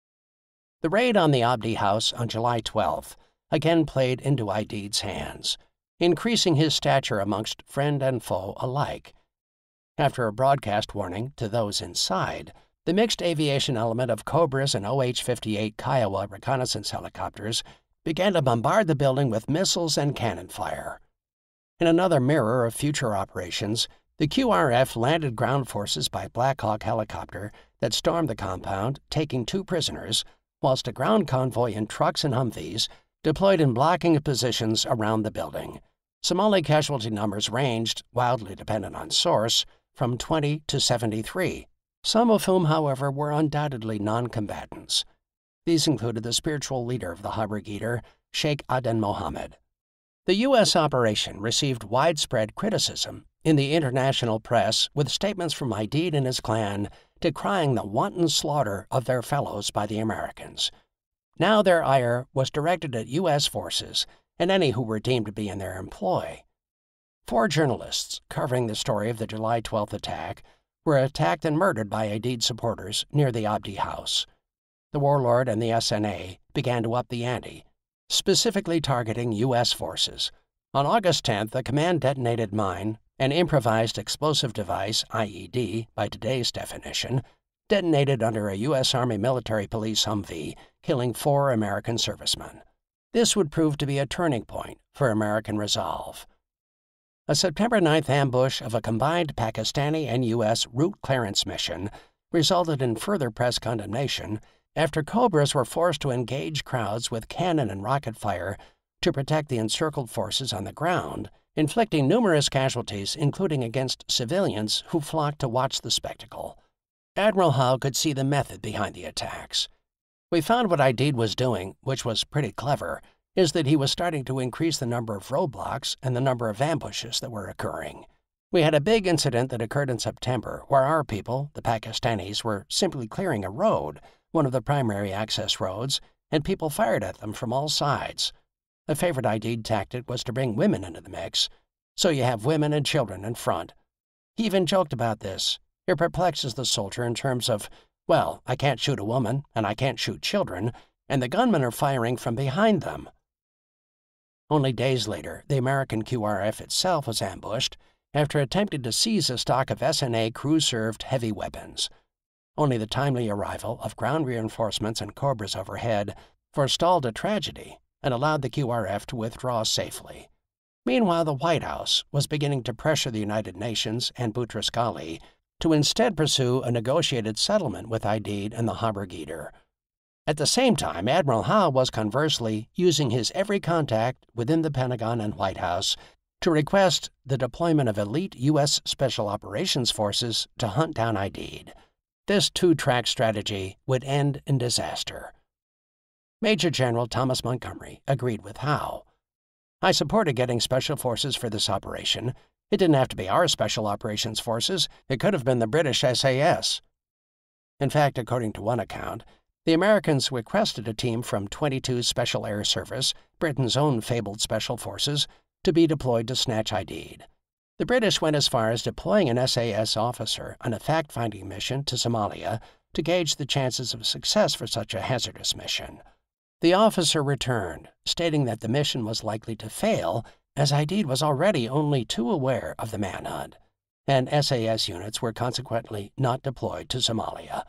The raid on the Abdi House on July twelfth again played into I D's hands, increasing his stature amongst friend and foe alike. After a broadcast warning to those inside, the mixed aviation element of Cobras and O H fifty-eight Kiowa reconnaissance helicopters began to bombard the building with missiles and cannon fire. In another mirror of future operations, the Q R F landed ground forces by Black Hawk helicopter that stormed the compound, taking two prisoners, whilst a ground convoy in trucks and Humvees deployed in blocking positions around the building. Somali casualty numbers ranged, wildly dependent on source, from twenty to seventy-three, some of whom, however, were undoubtedly non-combatants. These included the spiritual leader of the Haber-Gitter, Sheikh Aden Mohammed. The U S operation received widespread criticism in the international press, with statements from I D and his clan decrying the wanton slaughter of their fellows by the Americans. Now their ire was directed at U S forces and any who were deemed to be in their employ. Four journalists covering the story of the July twelfth attack were attacked and murdered by Aidid supporters near the Abdi House. The warlord and the S N A began to up the ante, specifically targeting U S forces. On August tenth, a command-detonated mine, an improvised explosive device, I E D by today's definition, detonated under a U S Army military police Humvee, killing four American servicemen. This would prove to be a turning point for American resolve. A September ninth ambush of a combined Pakistani and U S route clearance mission resulted in further press condemnation after Cobras were forced to engage crowds with cannon and rocket fire to protect the encircled forces on the ground, inflicting numerous casualties, including against civilians who flocked to watch the spectacle. Admiral Howe could see the method behind the attacks. We found what Aidid was doing, which was pretty clever, is that he was starting to increase the number of roadblocks and the number of ambushes that were occurring. We had a big incident that occurred in September where our people, the Pakistanis, were simply clearing a road, one of the primary access roads, and people fired at them from all sides. A favorite Aidid tactic was to bring women into the mix, so you have women and children in front. He even joked about this. It perplexes the soldier in terms of, well, I can't shoot a woman, and I can't shoot children, and the gunmen are firing from behind them. Only days later, the American Q R F itself was ambushed after attempting to seize a stock of S N A crew-served heavy weapons. Only the timely arrival of ground reinforcements and Cobras overhead forestalled a tragedy and allowed the Q R F to withdraw safely. Meanwhile, the White House was beginning to pressure the United Nations and Boutros Ghali to instead pursue a negotiated settlement with Aidid and the Haber-Gider. At the same time, Admiral Howe was conversely using his every contact within the Pentagon and White House to request the deployment of elite U S Special Operations Forces to hunt down Aidid. This two-track strategy would end in disaster. Major General Thomas Montgomery agreed with Howe. I supported getting special forces for this operation. It didn't have to be our Special Operations Forces. It could have been the British S A S. In fact, according to one account, the Americans requested a team from twenty-two Special Air Service, Britain's own fabled special forces, to be deployed to snatch Aidid. The British went as far as deploying an S A S officer on a fact-finding mission to Somalia to gauge the chances of success for such a hazardous mission. The officer returned, stating that the mission was likely to fail as Aidid was already only too aware of the manhunt, and S A S units were consequently not deployed to Somalia.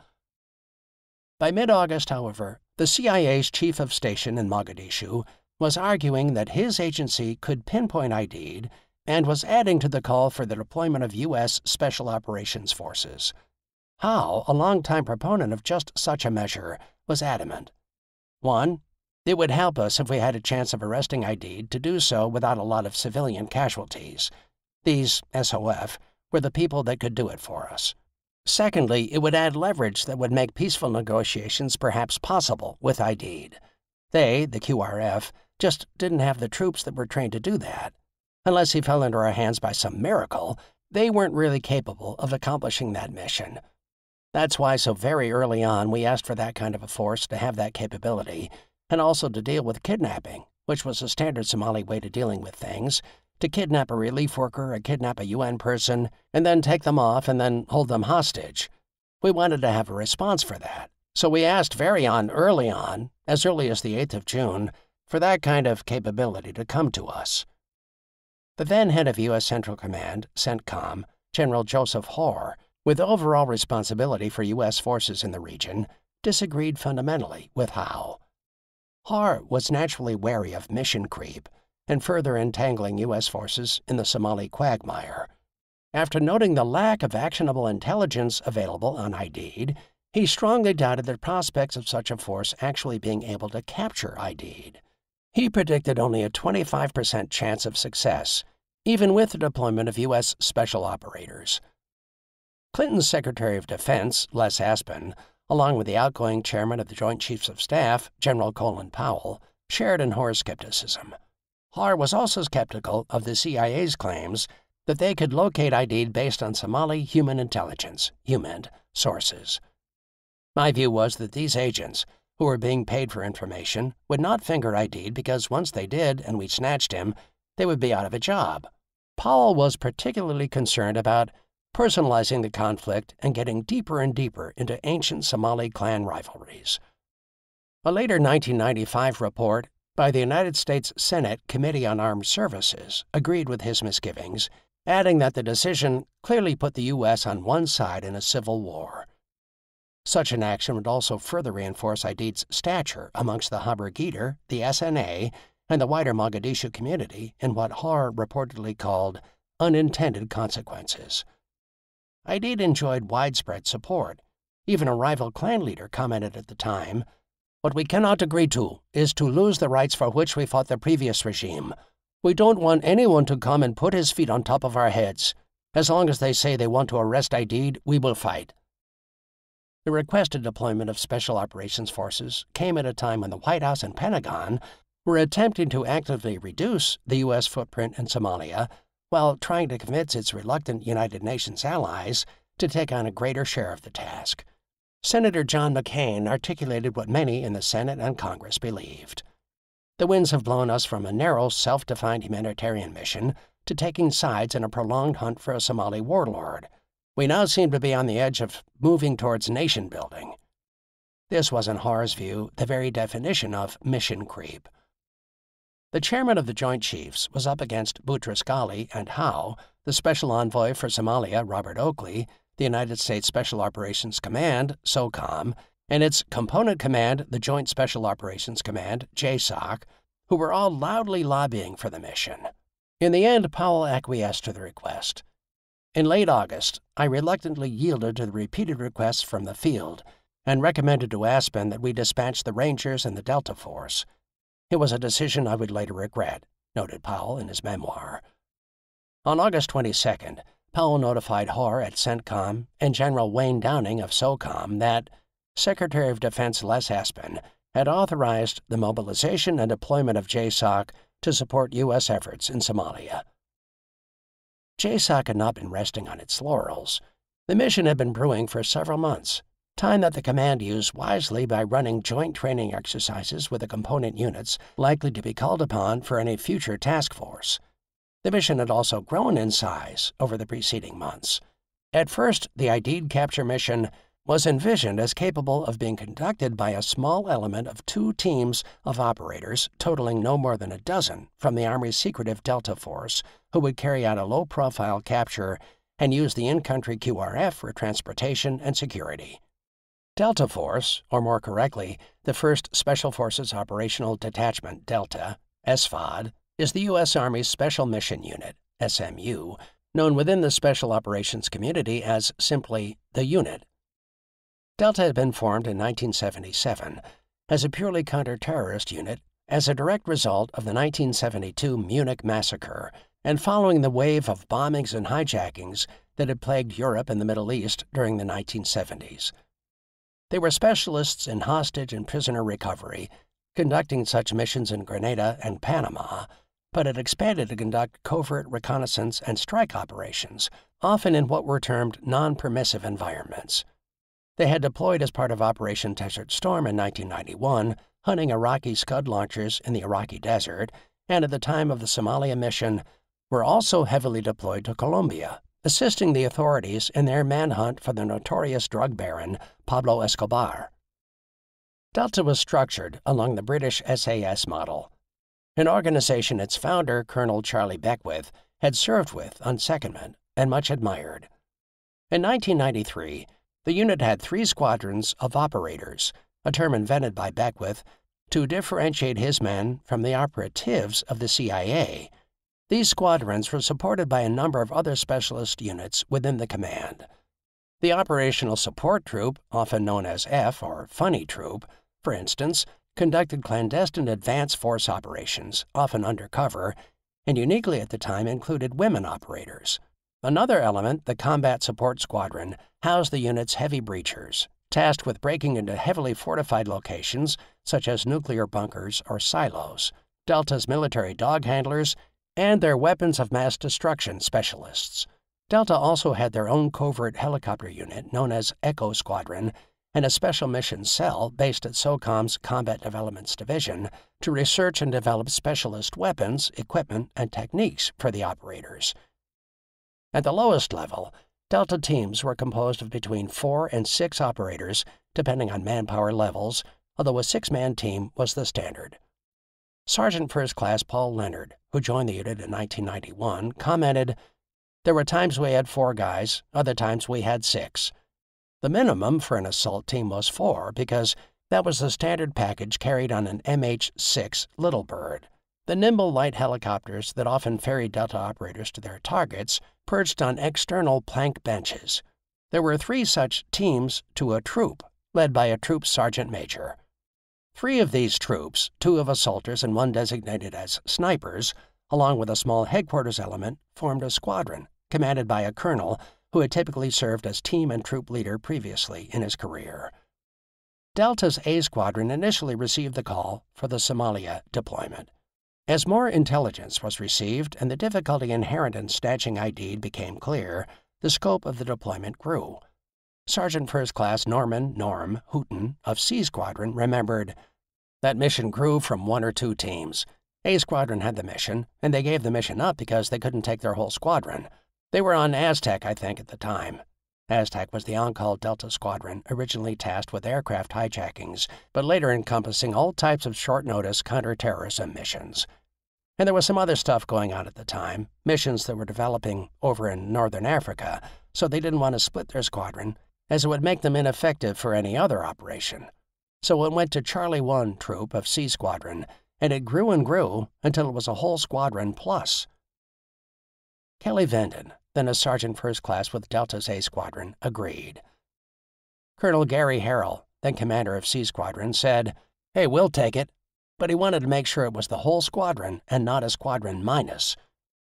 By mid-August, however, the C I A's chief of station in Mogadishu was arguing that his agency could pinpoint Aidid and was adding to the call for the deployment of U S Special Operations Forces. Howe, a longtime proponent of just such a measure, was adamant. One, it would help us if we had a chance of arresting Aidid to do so without a lot of civilian casualties. These, S O F, were the people that could do it for us. Secondly, it would add leverage that would make peaceful negotiations perhaps possible with Aidid. They, the Q R F, just didn't have the troops that were trained to do that. Unless he fell into our hands by some miracle, they weren't really capable of accomplishing that mission. That's why so very early on we asked for that kind of a force to have that capability, and also to deal with kidnapping, which was a standard Somali way to dealing with things, to kidnap a relief worker or kidnap a U N person, and then take them off and then hold them hostage. We wanted to have a response for that, so we asked very on early on, as early as the eighth of June, for that kind of capability to come to us. The then head of U S Central Command, CENTCOM, General Joseph Hoare, with overall responsibility for U S forces in the region, disagreed fundamentally with Howe. Hoare was naturally wary of mission creep and further entangling U S forces in the Somali quagmire. After noting the lack of actionable intelligence available on Aidid, he strongly doubted the prospects of such a force actually being able to capture Aidid. He predicted only a twenty-five percent chance of success, even with the deployment of U S special operators. Clinton's Secretary of Defense, Les Aspin, along with the outgoing chairman of the Joint Chiefs of Staff, General Colin Powell, shared in Hoare's skepticism. Hoare was also skeptical of the C I A's claims that they could locate Aidid based on Somali human intelligence, HUMINT, sources. My view was that these agents, who were being paid for information, would not finger Aidid because once they did and we snatched him, they would be out of a job. Powell was particularly concerned about personalizing the conflict and getting deeper and deeper into ancient Somali clan rivalries. A later nineteen ninety-five report by the United States Senate Committee on Armed Services agreed with his misgivings, adding that the decision clearly put the U S on one side in a civil war. Such an action would also further reinforce Aidid's stature amongst the Haber-Gider, the S N A, and the wider Mogadishu community in what Har reportedly called unintended consequences. Aidid enjoyed widespread support. Even a rival clan leader commented at the time, "What we cannot agree to is to lose the rights for which we fought the previous regime. We don't want anyone to come and put his feet on top of our heads. As long as they say they want to arrest Aidid, we will fight." The requested deployment of Special Operations Forces came at a time when the White House and Pentagon were attempting to actively reduce the U S footprint in Somalia while trying to convince its reluctant United Nations allies to take on a greater share of the task. Senator John McCain articulated what many in the Senate and Congress believed. The winds have blown us from a narrow, self-defined humanitarian mission to taking sides in a prolonged hunt for a Somali warlord. We now seem to be on the edge of moving towards nation-building. This was, in Har's view, the very definition of mission creep. The chairman of the Joint Chiefs was up against Boutros Ghali and Howe, the Special Envoy for Somalia, Robert Oakley, the United States Special Operations Command, SOCOM, and its component command, the Joint Special Operations Command, J SOC, who were all loudly lobbying for the mission. In the end, Powell acquiesced to the request. In late August, I reluctantly yielded to the repeated requests from the field and recommended to Aspen that we dispatch the Rangers and the Delta Force. It was a decision I would later regret, noted Powell in his memoir. On August twenty-second, Powell notified Har at CENTCOM and General Wayne Downing of SOCOM that Secretary of Defense Les Aspen had authorized the mobilization and deployment of J SOC to support U S efforts in Somalia. J SOC had not been resting on its laurels. The mission had been brewing for several months, time that the command used wisely by running joint training exercises with the component units likely to be called upon for any future task force. The mission had also grown in size over the preceding months. At first, the Aidid capture mission was envisioned as capable of being conducted by a small element of two teams of operators totaling no more than a dozen from the Army's secretive Delta Force, who would carry out a low-profile capture and use the in-country Q R F for transportation and security. Delta Force, or more correctly, the first Special Forces Operational Detachment Delta, S F O D, is the U S Army's Special Mission Unit, S M U, known within the Special Operations community as simply the Unit. Delta had been formed in nineteen seventy-seven as a purely counter-terrorist unit as a direct result of the nineteen seventy-two Munich massacre and following the wave of bombings and hijackings that had plagued Europe and the Middle East during the nineteen seventies. They were specialists in hostage and prisoner recovery, conducting such missions in Grenada and Panama, but had expanded to conduct covert reconnaissance and strike operations, often in what were termed non-permissive environments. They had deployed as part of Operation Desert Storm in nineteen ninety-one, hunting Iraqi Scud launchers in the Iraqi desert, and at the time of the Somalia mission, were also heavily deployed to Colombia, assisting the authorities in their manhunt for the notorious drug baron Pablo Escobar. Delta was structured along the British S A S model, an organization its founder, Colonel Charlie Beckwith, had served with on secondment and much admired. In nineteen ninety-three, the unit had three squadrons of operators, a term invented by Beckwith to differentiate his men from the operatives of the C I A. These squadrons were supported by a number of other specialist units within the command. The Operational Support Troop, often known as F or Funny Troop, for instance, conducted clandestine advance force operations, often undercover, and uniquely at the time included women operators. Another element, the Combat Support Squadron, housed the unit's heavy breachers, tasked with breaking into heavily fortified locations such as nuclear bunkers or silos, Delta's military dog handlers, and their weapons of mass destruction specialists. Delta also had their own covert helicopter unit known as Echo Squadron and a special mission cell based at SOCOM's Combat Developments Division to research and develop specialist weapons, equipment, and techniques for the operators. At the lowest level, Delta teams were composed of between four and six operators, depending on manpower levels, although a six-man team was the standard. Sergeant First Class Paul Leonard, who joined the unit in nineteen ninety-one, commented, "There were times we had four guys, other times we had six. The minimum for an assault team was four because that was the standard package carried on an M H six Little Bird, the nimble light helicopters that often ferried Delta operators to their targets, perched on external plank benches. There were three such teams to a troop, led by a troop sergeant major. Three of these troops, two of assaulters and one designated as snipers, along with a small headquarters element, formed a squadron, commanded by a colonel who had typically served as team and troop leader previously in his career. Delta's A Squadron initially received the call for the Somalia deployment. As more intelligence was received and the difficulty inherent in snatching I D became clear, the scope of the deployment grew. Sergeant First Class Norman Norm Hooton of C Squadron remembered, "That mission grew from one or two teams. A Squadron had the mission, and they gave the mission up because they couldn't take their whole squadron. They were on Aztec, I think, at the time." Aztec was the on-call Delta Squadron originally tasked with aircraft hijackings, but later encompassing all types of short-notice counter-terrorism missions. And there was some other stuff going on at the time, missions that were developing over in northern Africa, so they didn't want to split their squadron, as it would make them ineffective for any other operation. So it went to Charlie one Troop of C Squadron, and it grew and grew until it was a whole squadron plus. Kelly Venden, then a Sergeant First Class with Delta's A Squadron, agreed. Colonel Gary Harrell, then commander of C Squadron, said, "Hey, we'll take it," but he wanted to make sure it was the whole squadron and not a squadron minus.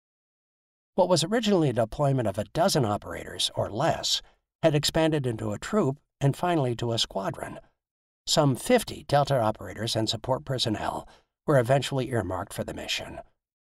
What was originally a deployment of a dozen operators or less had expanded into a troop and finally to a squadron. Some fifty Delta operators and support personnel were eventually earmarked for the mission.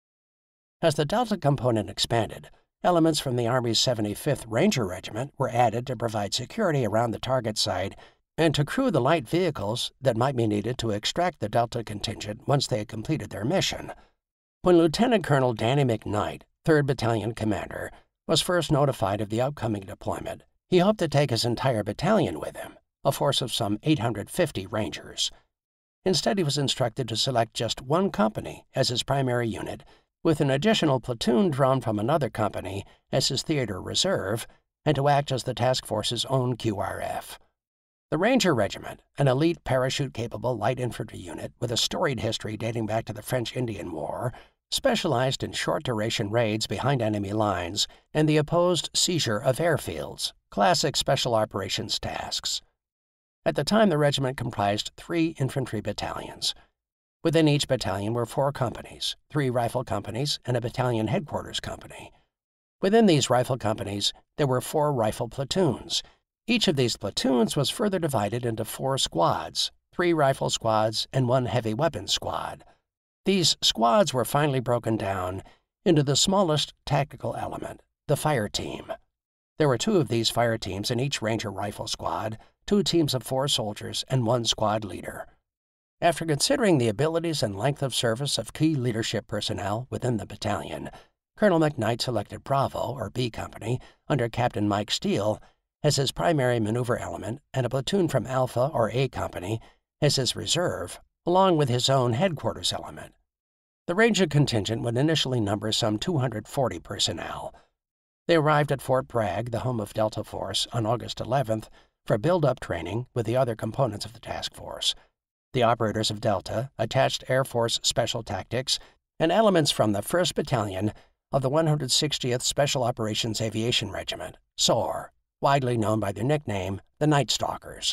As the Delta component expanded, elements from the Army's seventy-fifth Ranger Regiment were added to provide security around the target site and to crew the light vehicles that might be needed to extract the Delta contingent once they had completed their mission. When Lieutenant Colonel Danny McKnight, third Battalion Commander, was first notified of the upcoming deployment, he hoped to take his entire battalion with him, a force of some eight hundred fifty Rangers. Instead, he was instructed to select just one company as his primary unit, with an additional platoon drawn from another company as his theater reserve, and to act as the task force's own Q R F. The Ranger Regiment, an elite parachute-capable light infantry unit with a storied history dating back to the French-Indian War, specialized in short-duration raids behind enemy lines and the opposed seizure of airfields, classic special operations tasks. At the time, the regiment comprised three infantry battalions. Within each battalion were four companies, three rifle companies, and a battalion headquarters company. Within these rifle companies, there were four rifle platoons. Each of these platoons was further divided into four squads, three rifle squads and one heavy weapons squad. These squads were finally broken down into the smallest tactical element, the fire team. There were two of these fire teams in each Ranger rifle squad, two teams of four soldiers, and one squad leader. After considering the abilities and length of service of key leadership personnel within the battalion, Colonel McKnight selected Bravo, or B Company, under Captain Mike Steele, as his primary maneuver element and a platoon from Alpha, or A Company, as his reserve, along with his own headquarters element. The Ranger contingent would initially number some two hundred forty personnel. They arrived at Fort Bragg, the home of Delta Force, on August eleventh for build-up training with the other components of the task force. The operators of Delta, attached Air Force Special Tactics, and elements from the first Battalion of the one hundred sixtieth Special Operations Aviation Regiment, S O A R, widely known by their nickname, the Night Stalkers.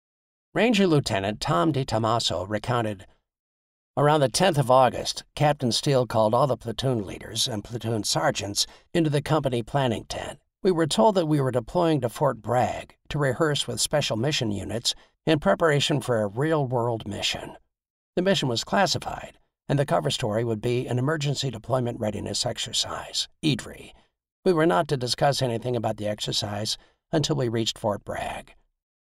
Ranger Lieutenant Tom DiTommaso recounted, "Around the tenth of August, Captain Steele called all the platoon leaders and platoon sergeants into the company planning tent. We were told that we were deploying to Fort Bragg to rehearse with special mission units in preparation for a real-world mission. The mission was classified, and the cover story would be an Emergency Deployment Readiness Exercise, E D R I. We were not to discuss anything about the exercise until we reached Fort Bragg."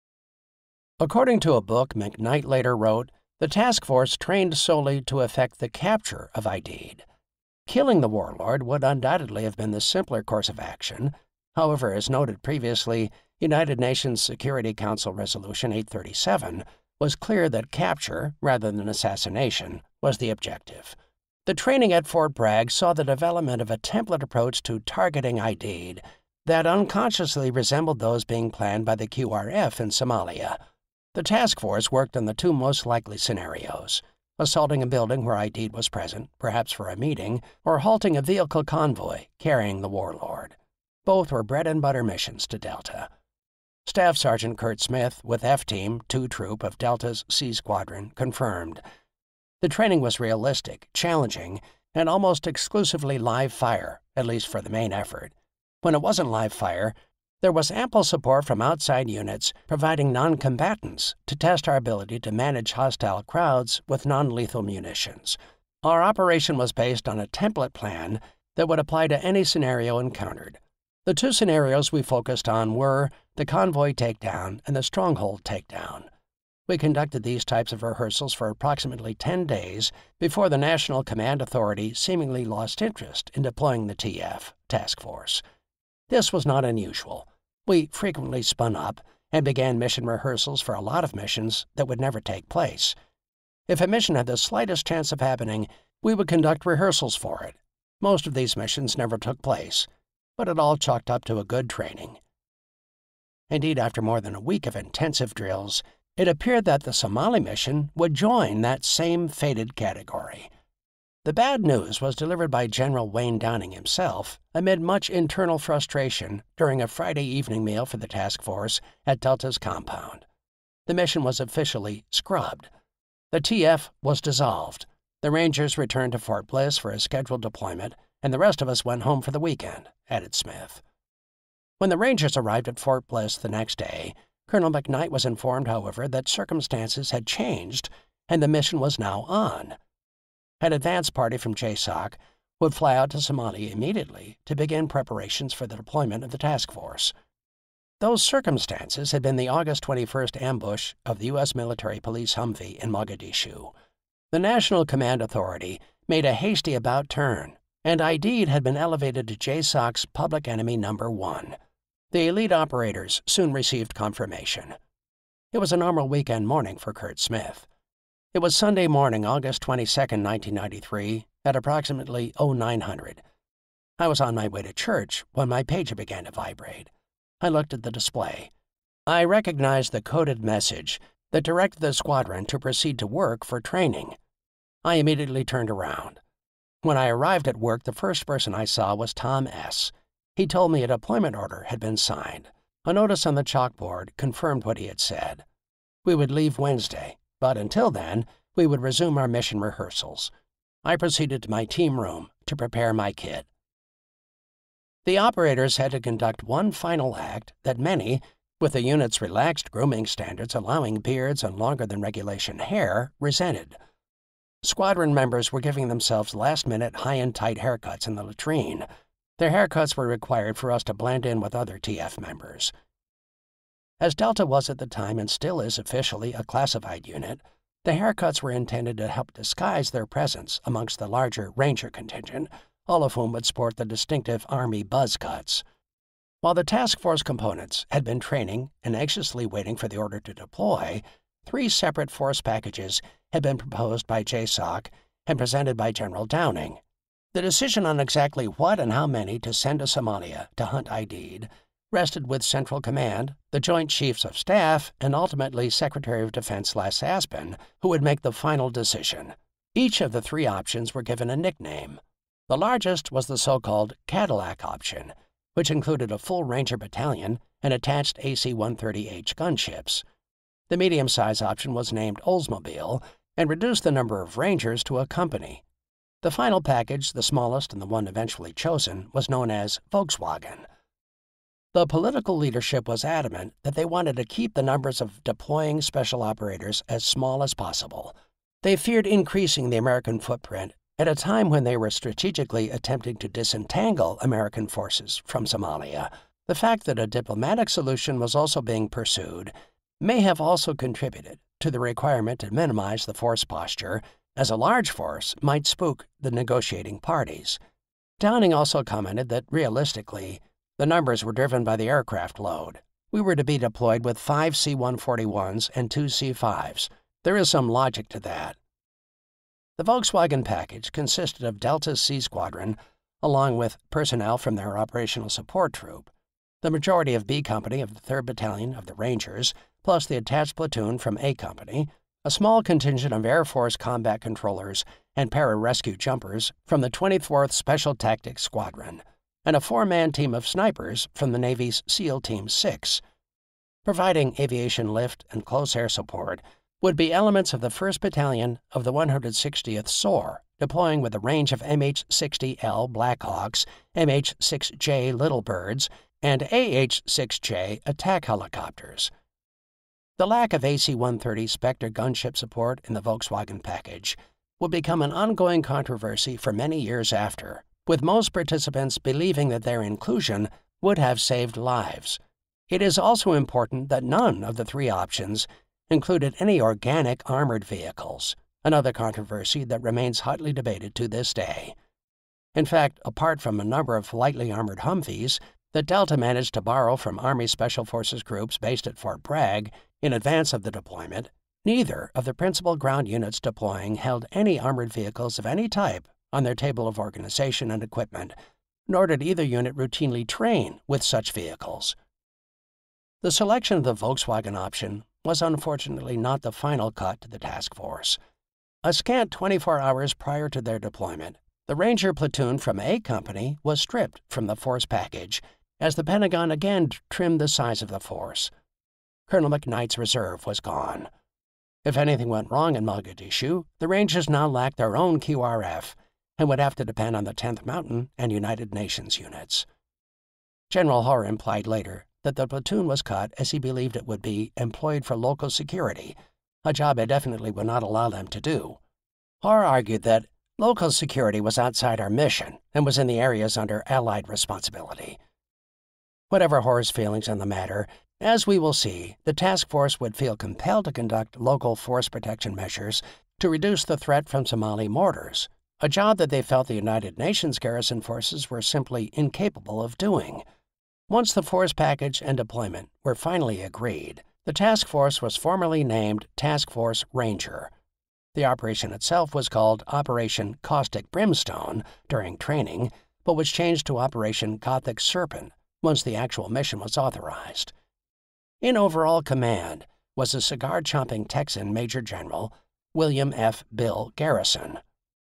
According to a book McKnight later wrote, the task force trained solely to effect the capture of I D. Killing the warlord would undoubtedly have been the simpler course of action. However, as noted previously, United Nations Security Council Resolution eight thirty-seven was clear that capture, rather than assassination, was the objective. The training at Fort Bragg saw the development of a template approach to targeting I D'd that unconsciously resembled those being planned by the Q R F in Somalia. The task force worked on the two most likely scenarios: assaulting a building where I D'd was present, perhaps for a meeting, or halting a vehicle convoy carrying the warlord. Both were bread-and-butter missions to Delta. Staff Sergeant Kurt Smith, with F Team, two Troop of Delta's C Squadron, confirmed. The training was realistic, challenging, and almost exclusively live fire, at least for the main effort. When it wasn't live fire, there was ample support from outside units providing non-combatants to test our ability to manage hostile crowds with non-lethal munitions. Our operation was based on a template plan that would apply to any scenario encountered. The two scenarios we focused on were the convoy takedown and the stronghold takedown. We conducted these types of rehearsals for approximately ten days before the National Command Authority seemingly lost interest in deploying the T F task force. This was not unusual. We frequently spun up and began mission rehearsals for a lot of missions that would never take place. If a mission had the slightest chance of happening, we would conduct rehearsals for it. Most of these missions never took place, but it all chalked up to a good training. Indeed, after more than a week of intensive drills, it appeared that the Somali mission would join that same fated category. The bad news was delivered by General Wayne Downing himself amid much internal frustration during a Friday evening meal for the task force at Delta's compound. The mission was officially scrubbed. The T F was dissolved. The Rangers returned to Fort Bliss for a scheduled deployment, and the rest of us went home for the weekend, added Smith. When the Rangers arrived at Fort Bliss the next day, Colonel McKnight was informed, however, that circumstances had changed and the mission was now on. An advance party from J SOC would fly out to Somalia immediately to begin preparations for the deployment of the task force. Those circumstances had been the August twenty-first ambush of the U S military police Humvee in Mogadishu. The National Command Authority made a hasty about-turn, and I D'd had been elevated to J SOC's public enemy number one. The elite operators soon received confirmation. It was a normal weekend morning for Kurt Smith. It was Sunday morning, August twenty-second, nineteen ninety-three, at approximately oh nine hundred. I was on my way to church when my pager began to vibrate. I looked at the display. I recognized the coded message that directed the squadron to proceed to work for training. I immediately turned around. When I arrived at work, the first person I saw was Tom S. He told me a deployment order had been signed. A notice on the chalkboard confirmed what he had said. We would leave Wednesday, but until then, we would resume our mission rehearsals. I proceeded to my team room to prepare my kit. The operators had to conduct one final act that many, with the unit's relaxed grooming standards allowing beards and longer-than-regulation hair, resented. Squadron members were giving themselves last-minute high-and-tight haircuts in the latrine. Their haircuts were required for us to blend in with other T F members. As Delta was at the time and still is officially a classified unit, the haircuts were intended to help disguise their presence amongst the larger Ranger contingent, all of whom would sport the distinctive Army buzz cuts. While the task force components had been training and anxiously waiting for the order to deploy, three separate force packages had been proposed by J SOC and presented by General Downing. The decision on exactly what and how many to send to Somalia to hunt I D'd rested with Central Command, the Joint Chiefs of Staff, and ultimately Secretary of Defense Les Aspin, who would make the final decision. Each of the three options were given a nickname. The largest was the so-called Cadillac option, which included a full Ranger battalion and attached A C one thirty H gunships. The medium-size option was named Oldsmobile and reduced the number of Rangers to a company. The final package, the smallest and the one eventually chosen, was known as Volkswagen. The political leadership was adamant that they wanted to keep the numbers of deploying special operators as small as possible. They feared increasing the American footprint at a time when they were strategically attempting to disentangle American forces from Somalia. The fact that a diplomatic solution was also being pursued may have also contributed to the requirement to minimize the force posture, as a large force might spook the negotiating parties. Downing also commented that, realistically, The numbers were driven by the aircraft load. We were to be deployed with five C one forty-ones and two C fives. There is some logic to that. The Volkswagen package consisted of Delta's C Squadron, along with personnel from their operational support troop, the majority of B Company of the third Battalion of the Rangers, plus the attached platoon from A Company, a small contingent of Air Force combat controllers and para-rescue jumpers from the twenty-fourth Special Tactics Squadron, and a four-man team of snipers from the Navy's SEAL Team six. Providing aviation lift and close air support would be elements of the first Battalion of the one hundred sixtieth S O R, deploying with a range of M H sixty L Blackhawks, M H six J Little Birds, and A H six J attack helicopters. The lack of A C one thirty Spectre gunship support in the Volkswagen package would become an ongoing controversy for many years after, with most participants believing that their inclusion would have saved lives. It is also important that none of the three options included any organic armored vehicles, another controversy that remains hotly debated to this day. In fact, apart from a number of lightly armored Humvees that Delta managed to borrow from Army Special Forces groups based at Fort Bragg in advance of the deployment, neither of the principal ground units deploying held any armored vehicles of any type on their table of organization and equipment, nor did either unit routinely train with such vehicles. The selection of the Volkswagen option was unfortunately not the final cut to the task force. A scant twenty-four hours prior to their deployment, the Ranger platoon from A Company was stripped from the force package as the Pentagon again trimmed the size of the force. Colonel McKnight's reserve was gone. If anything went wrong in Mogadishu, the Rangers now lacked their own Q R F and would have to depend on the tenth Mountain and United Nations units. General Hoare implied later that the platoon was cut as he believed it would be employed for local security, a job it definitely would not allow them to do. Hoare argued that local security was outside our mission and was in the areas under Allied responsibility. Whatever Hoare's feelings on the matter, as we will see, the task force would feel compelled to conduct local force protection measures to reduce the threat from Somali mortars, a job that they felt the United Nations garrison forces were simply incapable of doing. Once the force package and deployment were finally agreed, the task force was formally named Task Force Ranger. The operation itself was called Operation Caustic Brimstone during training, but was changed to Operation Gothic Serpent once the actual mission was authorized. In overall command was a cigar-chomping Texan Major General William F. Bill Garrison.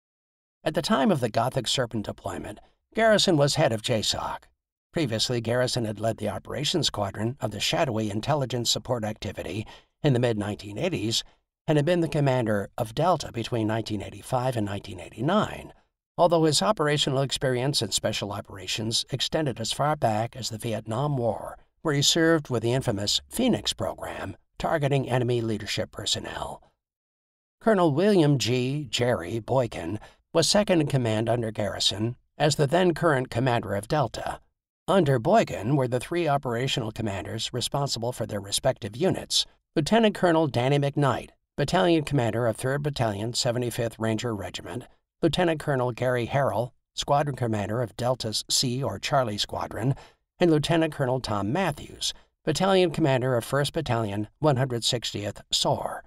At the time of the Gothic Serpent deployment, Garrison was head of J SOC. Previously, Garrison had led the Operations Squadron of the Shadowy Intelligence Support Activity in the mid nineteen eighties and had been the commander of Delta between nineteen eighty-five and nineteen eighty-nine, although his operational experience in special operations extended as far back as the Vietnam War, where he served with the infamous Phoenix program targeting enemy leadership personnel. Colonel William G. Jerry Boykin was second in command under Garrison as the then-current commander of Delta. Under Boykin were the three operational commanders responsible for their respective units: Lieutenant Colonel Danny McKnight, Battalion Commander of third Battalion, seventy-fifth Ranger Regiment; Lieutenant Colonel Gary Harrell, Squadron Commander of Delta's C or Charlie Squadron; and Lieutenant Colonel Tom Matthews, Battalion Commander of first Battalion, one hundred sixtieth S O R.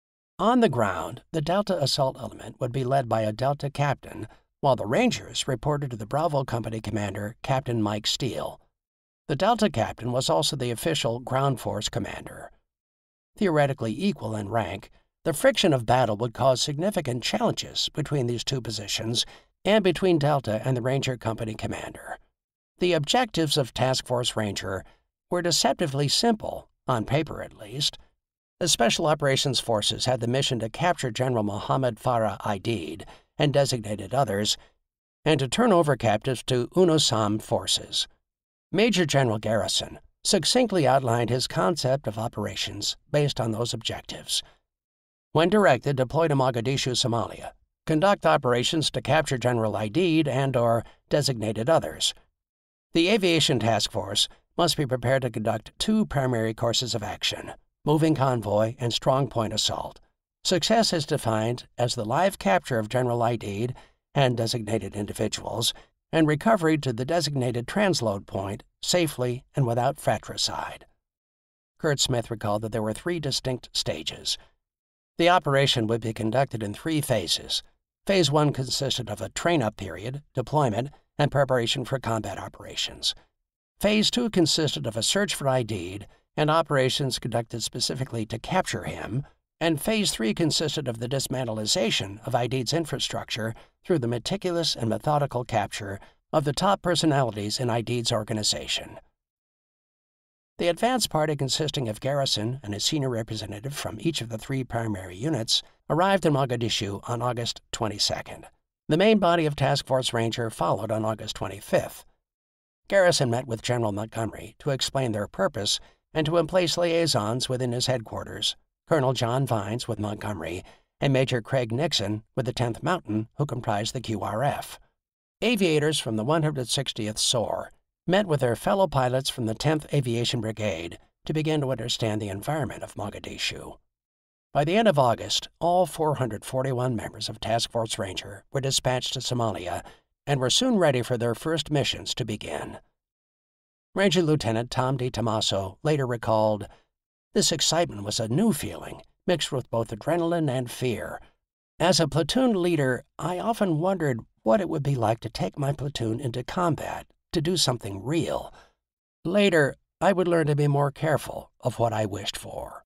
On the ground, the Delta Assault Element would be led by a Delta Captain, while the Rangers reported to the Bravo Company Commander, Captain Mike Steele. The Delta Captain was also the official Ground Force Commander. Theoretically equal in rank, the friction of battle would cause significant challenges between these two positions and between Delta and the Ranger Company Commander. The objectives of Task Force Ranger were deceptively simple, on paper at least. The Special Operations Forces had the mission to capture General Mohammed Farah Aidid and designated others, and to turn over captives to UNOSOM forces. Major General Garrison succinctly outlined his concept of operations based on those objectives. When directed, deploy to Mogadishu, Somalia, conduct operations to capture General Aidid and or designated others. The Aviation Task Force must be prepared to conduct two primary courses of action: moving convoy and strong point assault. Success is defined as the live capture of General Aidid and designated individuals and recovery to the designated transload point safely and without fratricide. Kurt Smith recalled that there were three distinct stages. The operation would be conducted in three phases. Phase one consisted of a train-up period, deployment, and preparation for combat operations. Phase two consisted of a search for I D'd and operations conducted specifically to capture him, and Phase three consisted of the dismantleization of I D'd's infrastructure through the meticulous and methodical capture of the top personalities in I D'd's organization. The advance party, consisting of Garrison and a senior representative from each of the three primary units, arrived in Mogadishu on August twenty-second. The main body of Task Force Ranger followed on August twenty-fifth. Garrison met with General Montgomery to explain their purpose and to emplace liaisons within his headquarters, Colonel John Vines with Montgomery and Major Craig Nixon with the tenth Mountain, who comprised the Q R F. Aviators from the one hundred sixtieth S O R met with their fellow pilots from the tenth Aviation Brigade to begin to understand the environment of Mogadishu. By the end of August, all four hundred forty-one members of Task Force Ranger were dispatched to Somalia and were soon ready for their first missions to begin. Ranger Lieutenant Tom D. Tomaso later recalled, "This excitement was a new feeling, mixed with both adrenaline and fear. As a platoon leader, I often wondered what it would be like to take my platoon into combat, to do something real. Later, I would learn to be more careful of what I wished for."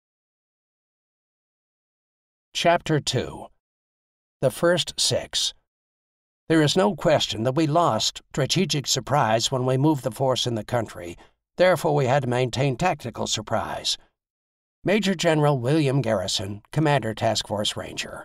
Chapter two. The First Six. There is no question that we lost strategic surprise when we moved the force in the country. Therefore, we had to maintain tactical surprise. Major General William Garrison, Commander Task Force Ranger.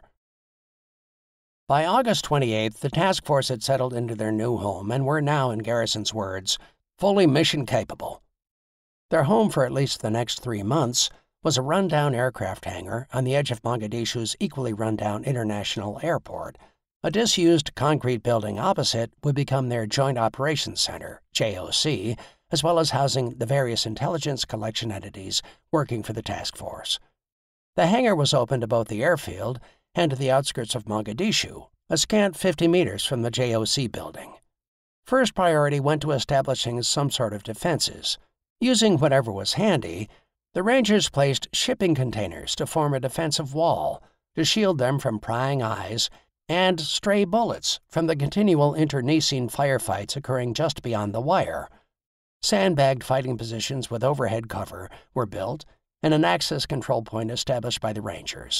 By August twenty-eighth, the task force had settled into their new home and were now, in Garrison's words, fully mission-capable. Their home for at least the next three months was a rundown aircraft hangar on the edge of Mogadishu's equally rundown international airport. A disused concrete building opposite would become their Joint Operations Center, J O C, as well as housing the various intelligence collection entities working for the task force. The hangar was open to both the airfield and to the outskirts of Mogadishu, a scant fifty meters from the J O C building. First priority went to establishing some sort of defenses. Using whatever was handy, the Rangers placed shipping containers to form a defensive wall to shield them from prying eyes and stray bullets from the continual internecine firefights occurring just beyond the wire. Sandbagged fighting positions with overhead cover were built and an access control point established by the Rangers.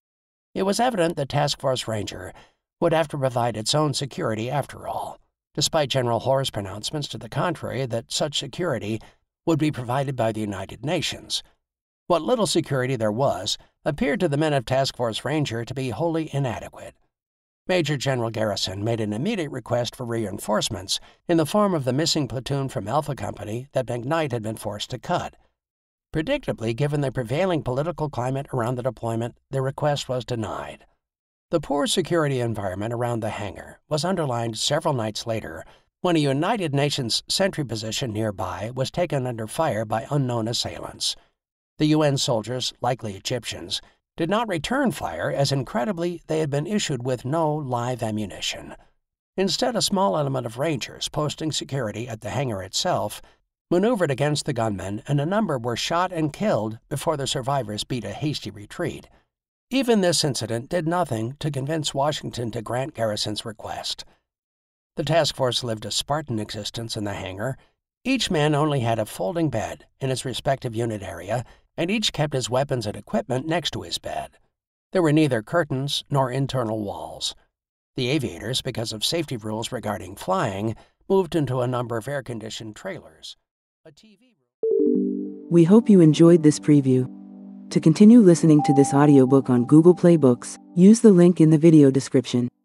It was evident that Task Force Ranger would have to provide its own security after all, despite General Hoare's pronouncements to the contrary that such security would be provided by the United Nations. What little security there was appeared to the men of Task Force Ranger to be wholly inadequate. Major General Garrison made an immediate request for reinforcements in the form of the missing platoon from Alpha Company that McKnight had been forced to cut. Predictably, given the prevailing political climate around the deployment, the request was denied. The poor security environment around the hangar was underlined several nights later when a United Nations sentry position nearby was taken under fire by unknown assailants. The U N soldiers, likely Egyptians, did not return fire as incredibly they had been issued with no live ammunition. Instead, a small element of Rangers posting security at the hangar itself maneuvered against the gunmen, and a number were shot and killed before the survivors beat a hasty retreat. Even this incident did nothing to convince Washington to grant Garrison's request. The task force lived a Spartan existence in the hangar. Each man only had a folding bed in his respective unit area, and each kept his weapons and equipment next to his bed. There were neither curtains nor internal walls. The aviators, because of safety rules regarding flying, moved into a number of air-conditioned trailers. A T V room. We hope you enjoyed this preview. To continue listening to this audiobook on Google Play Books, use the link in the video description.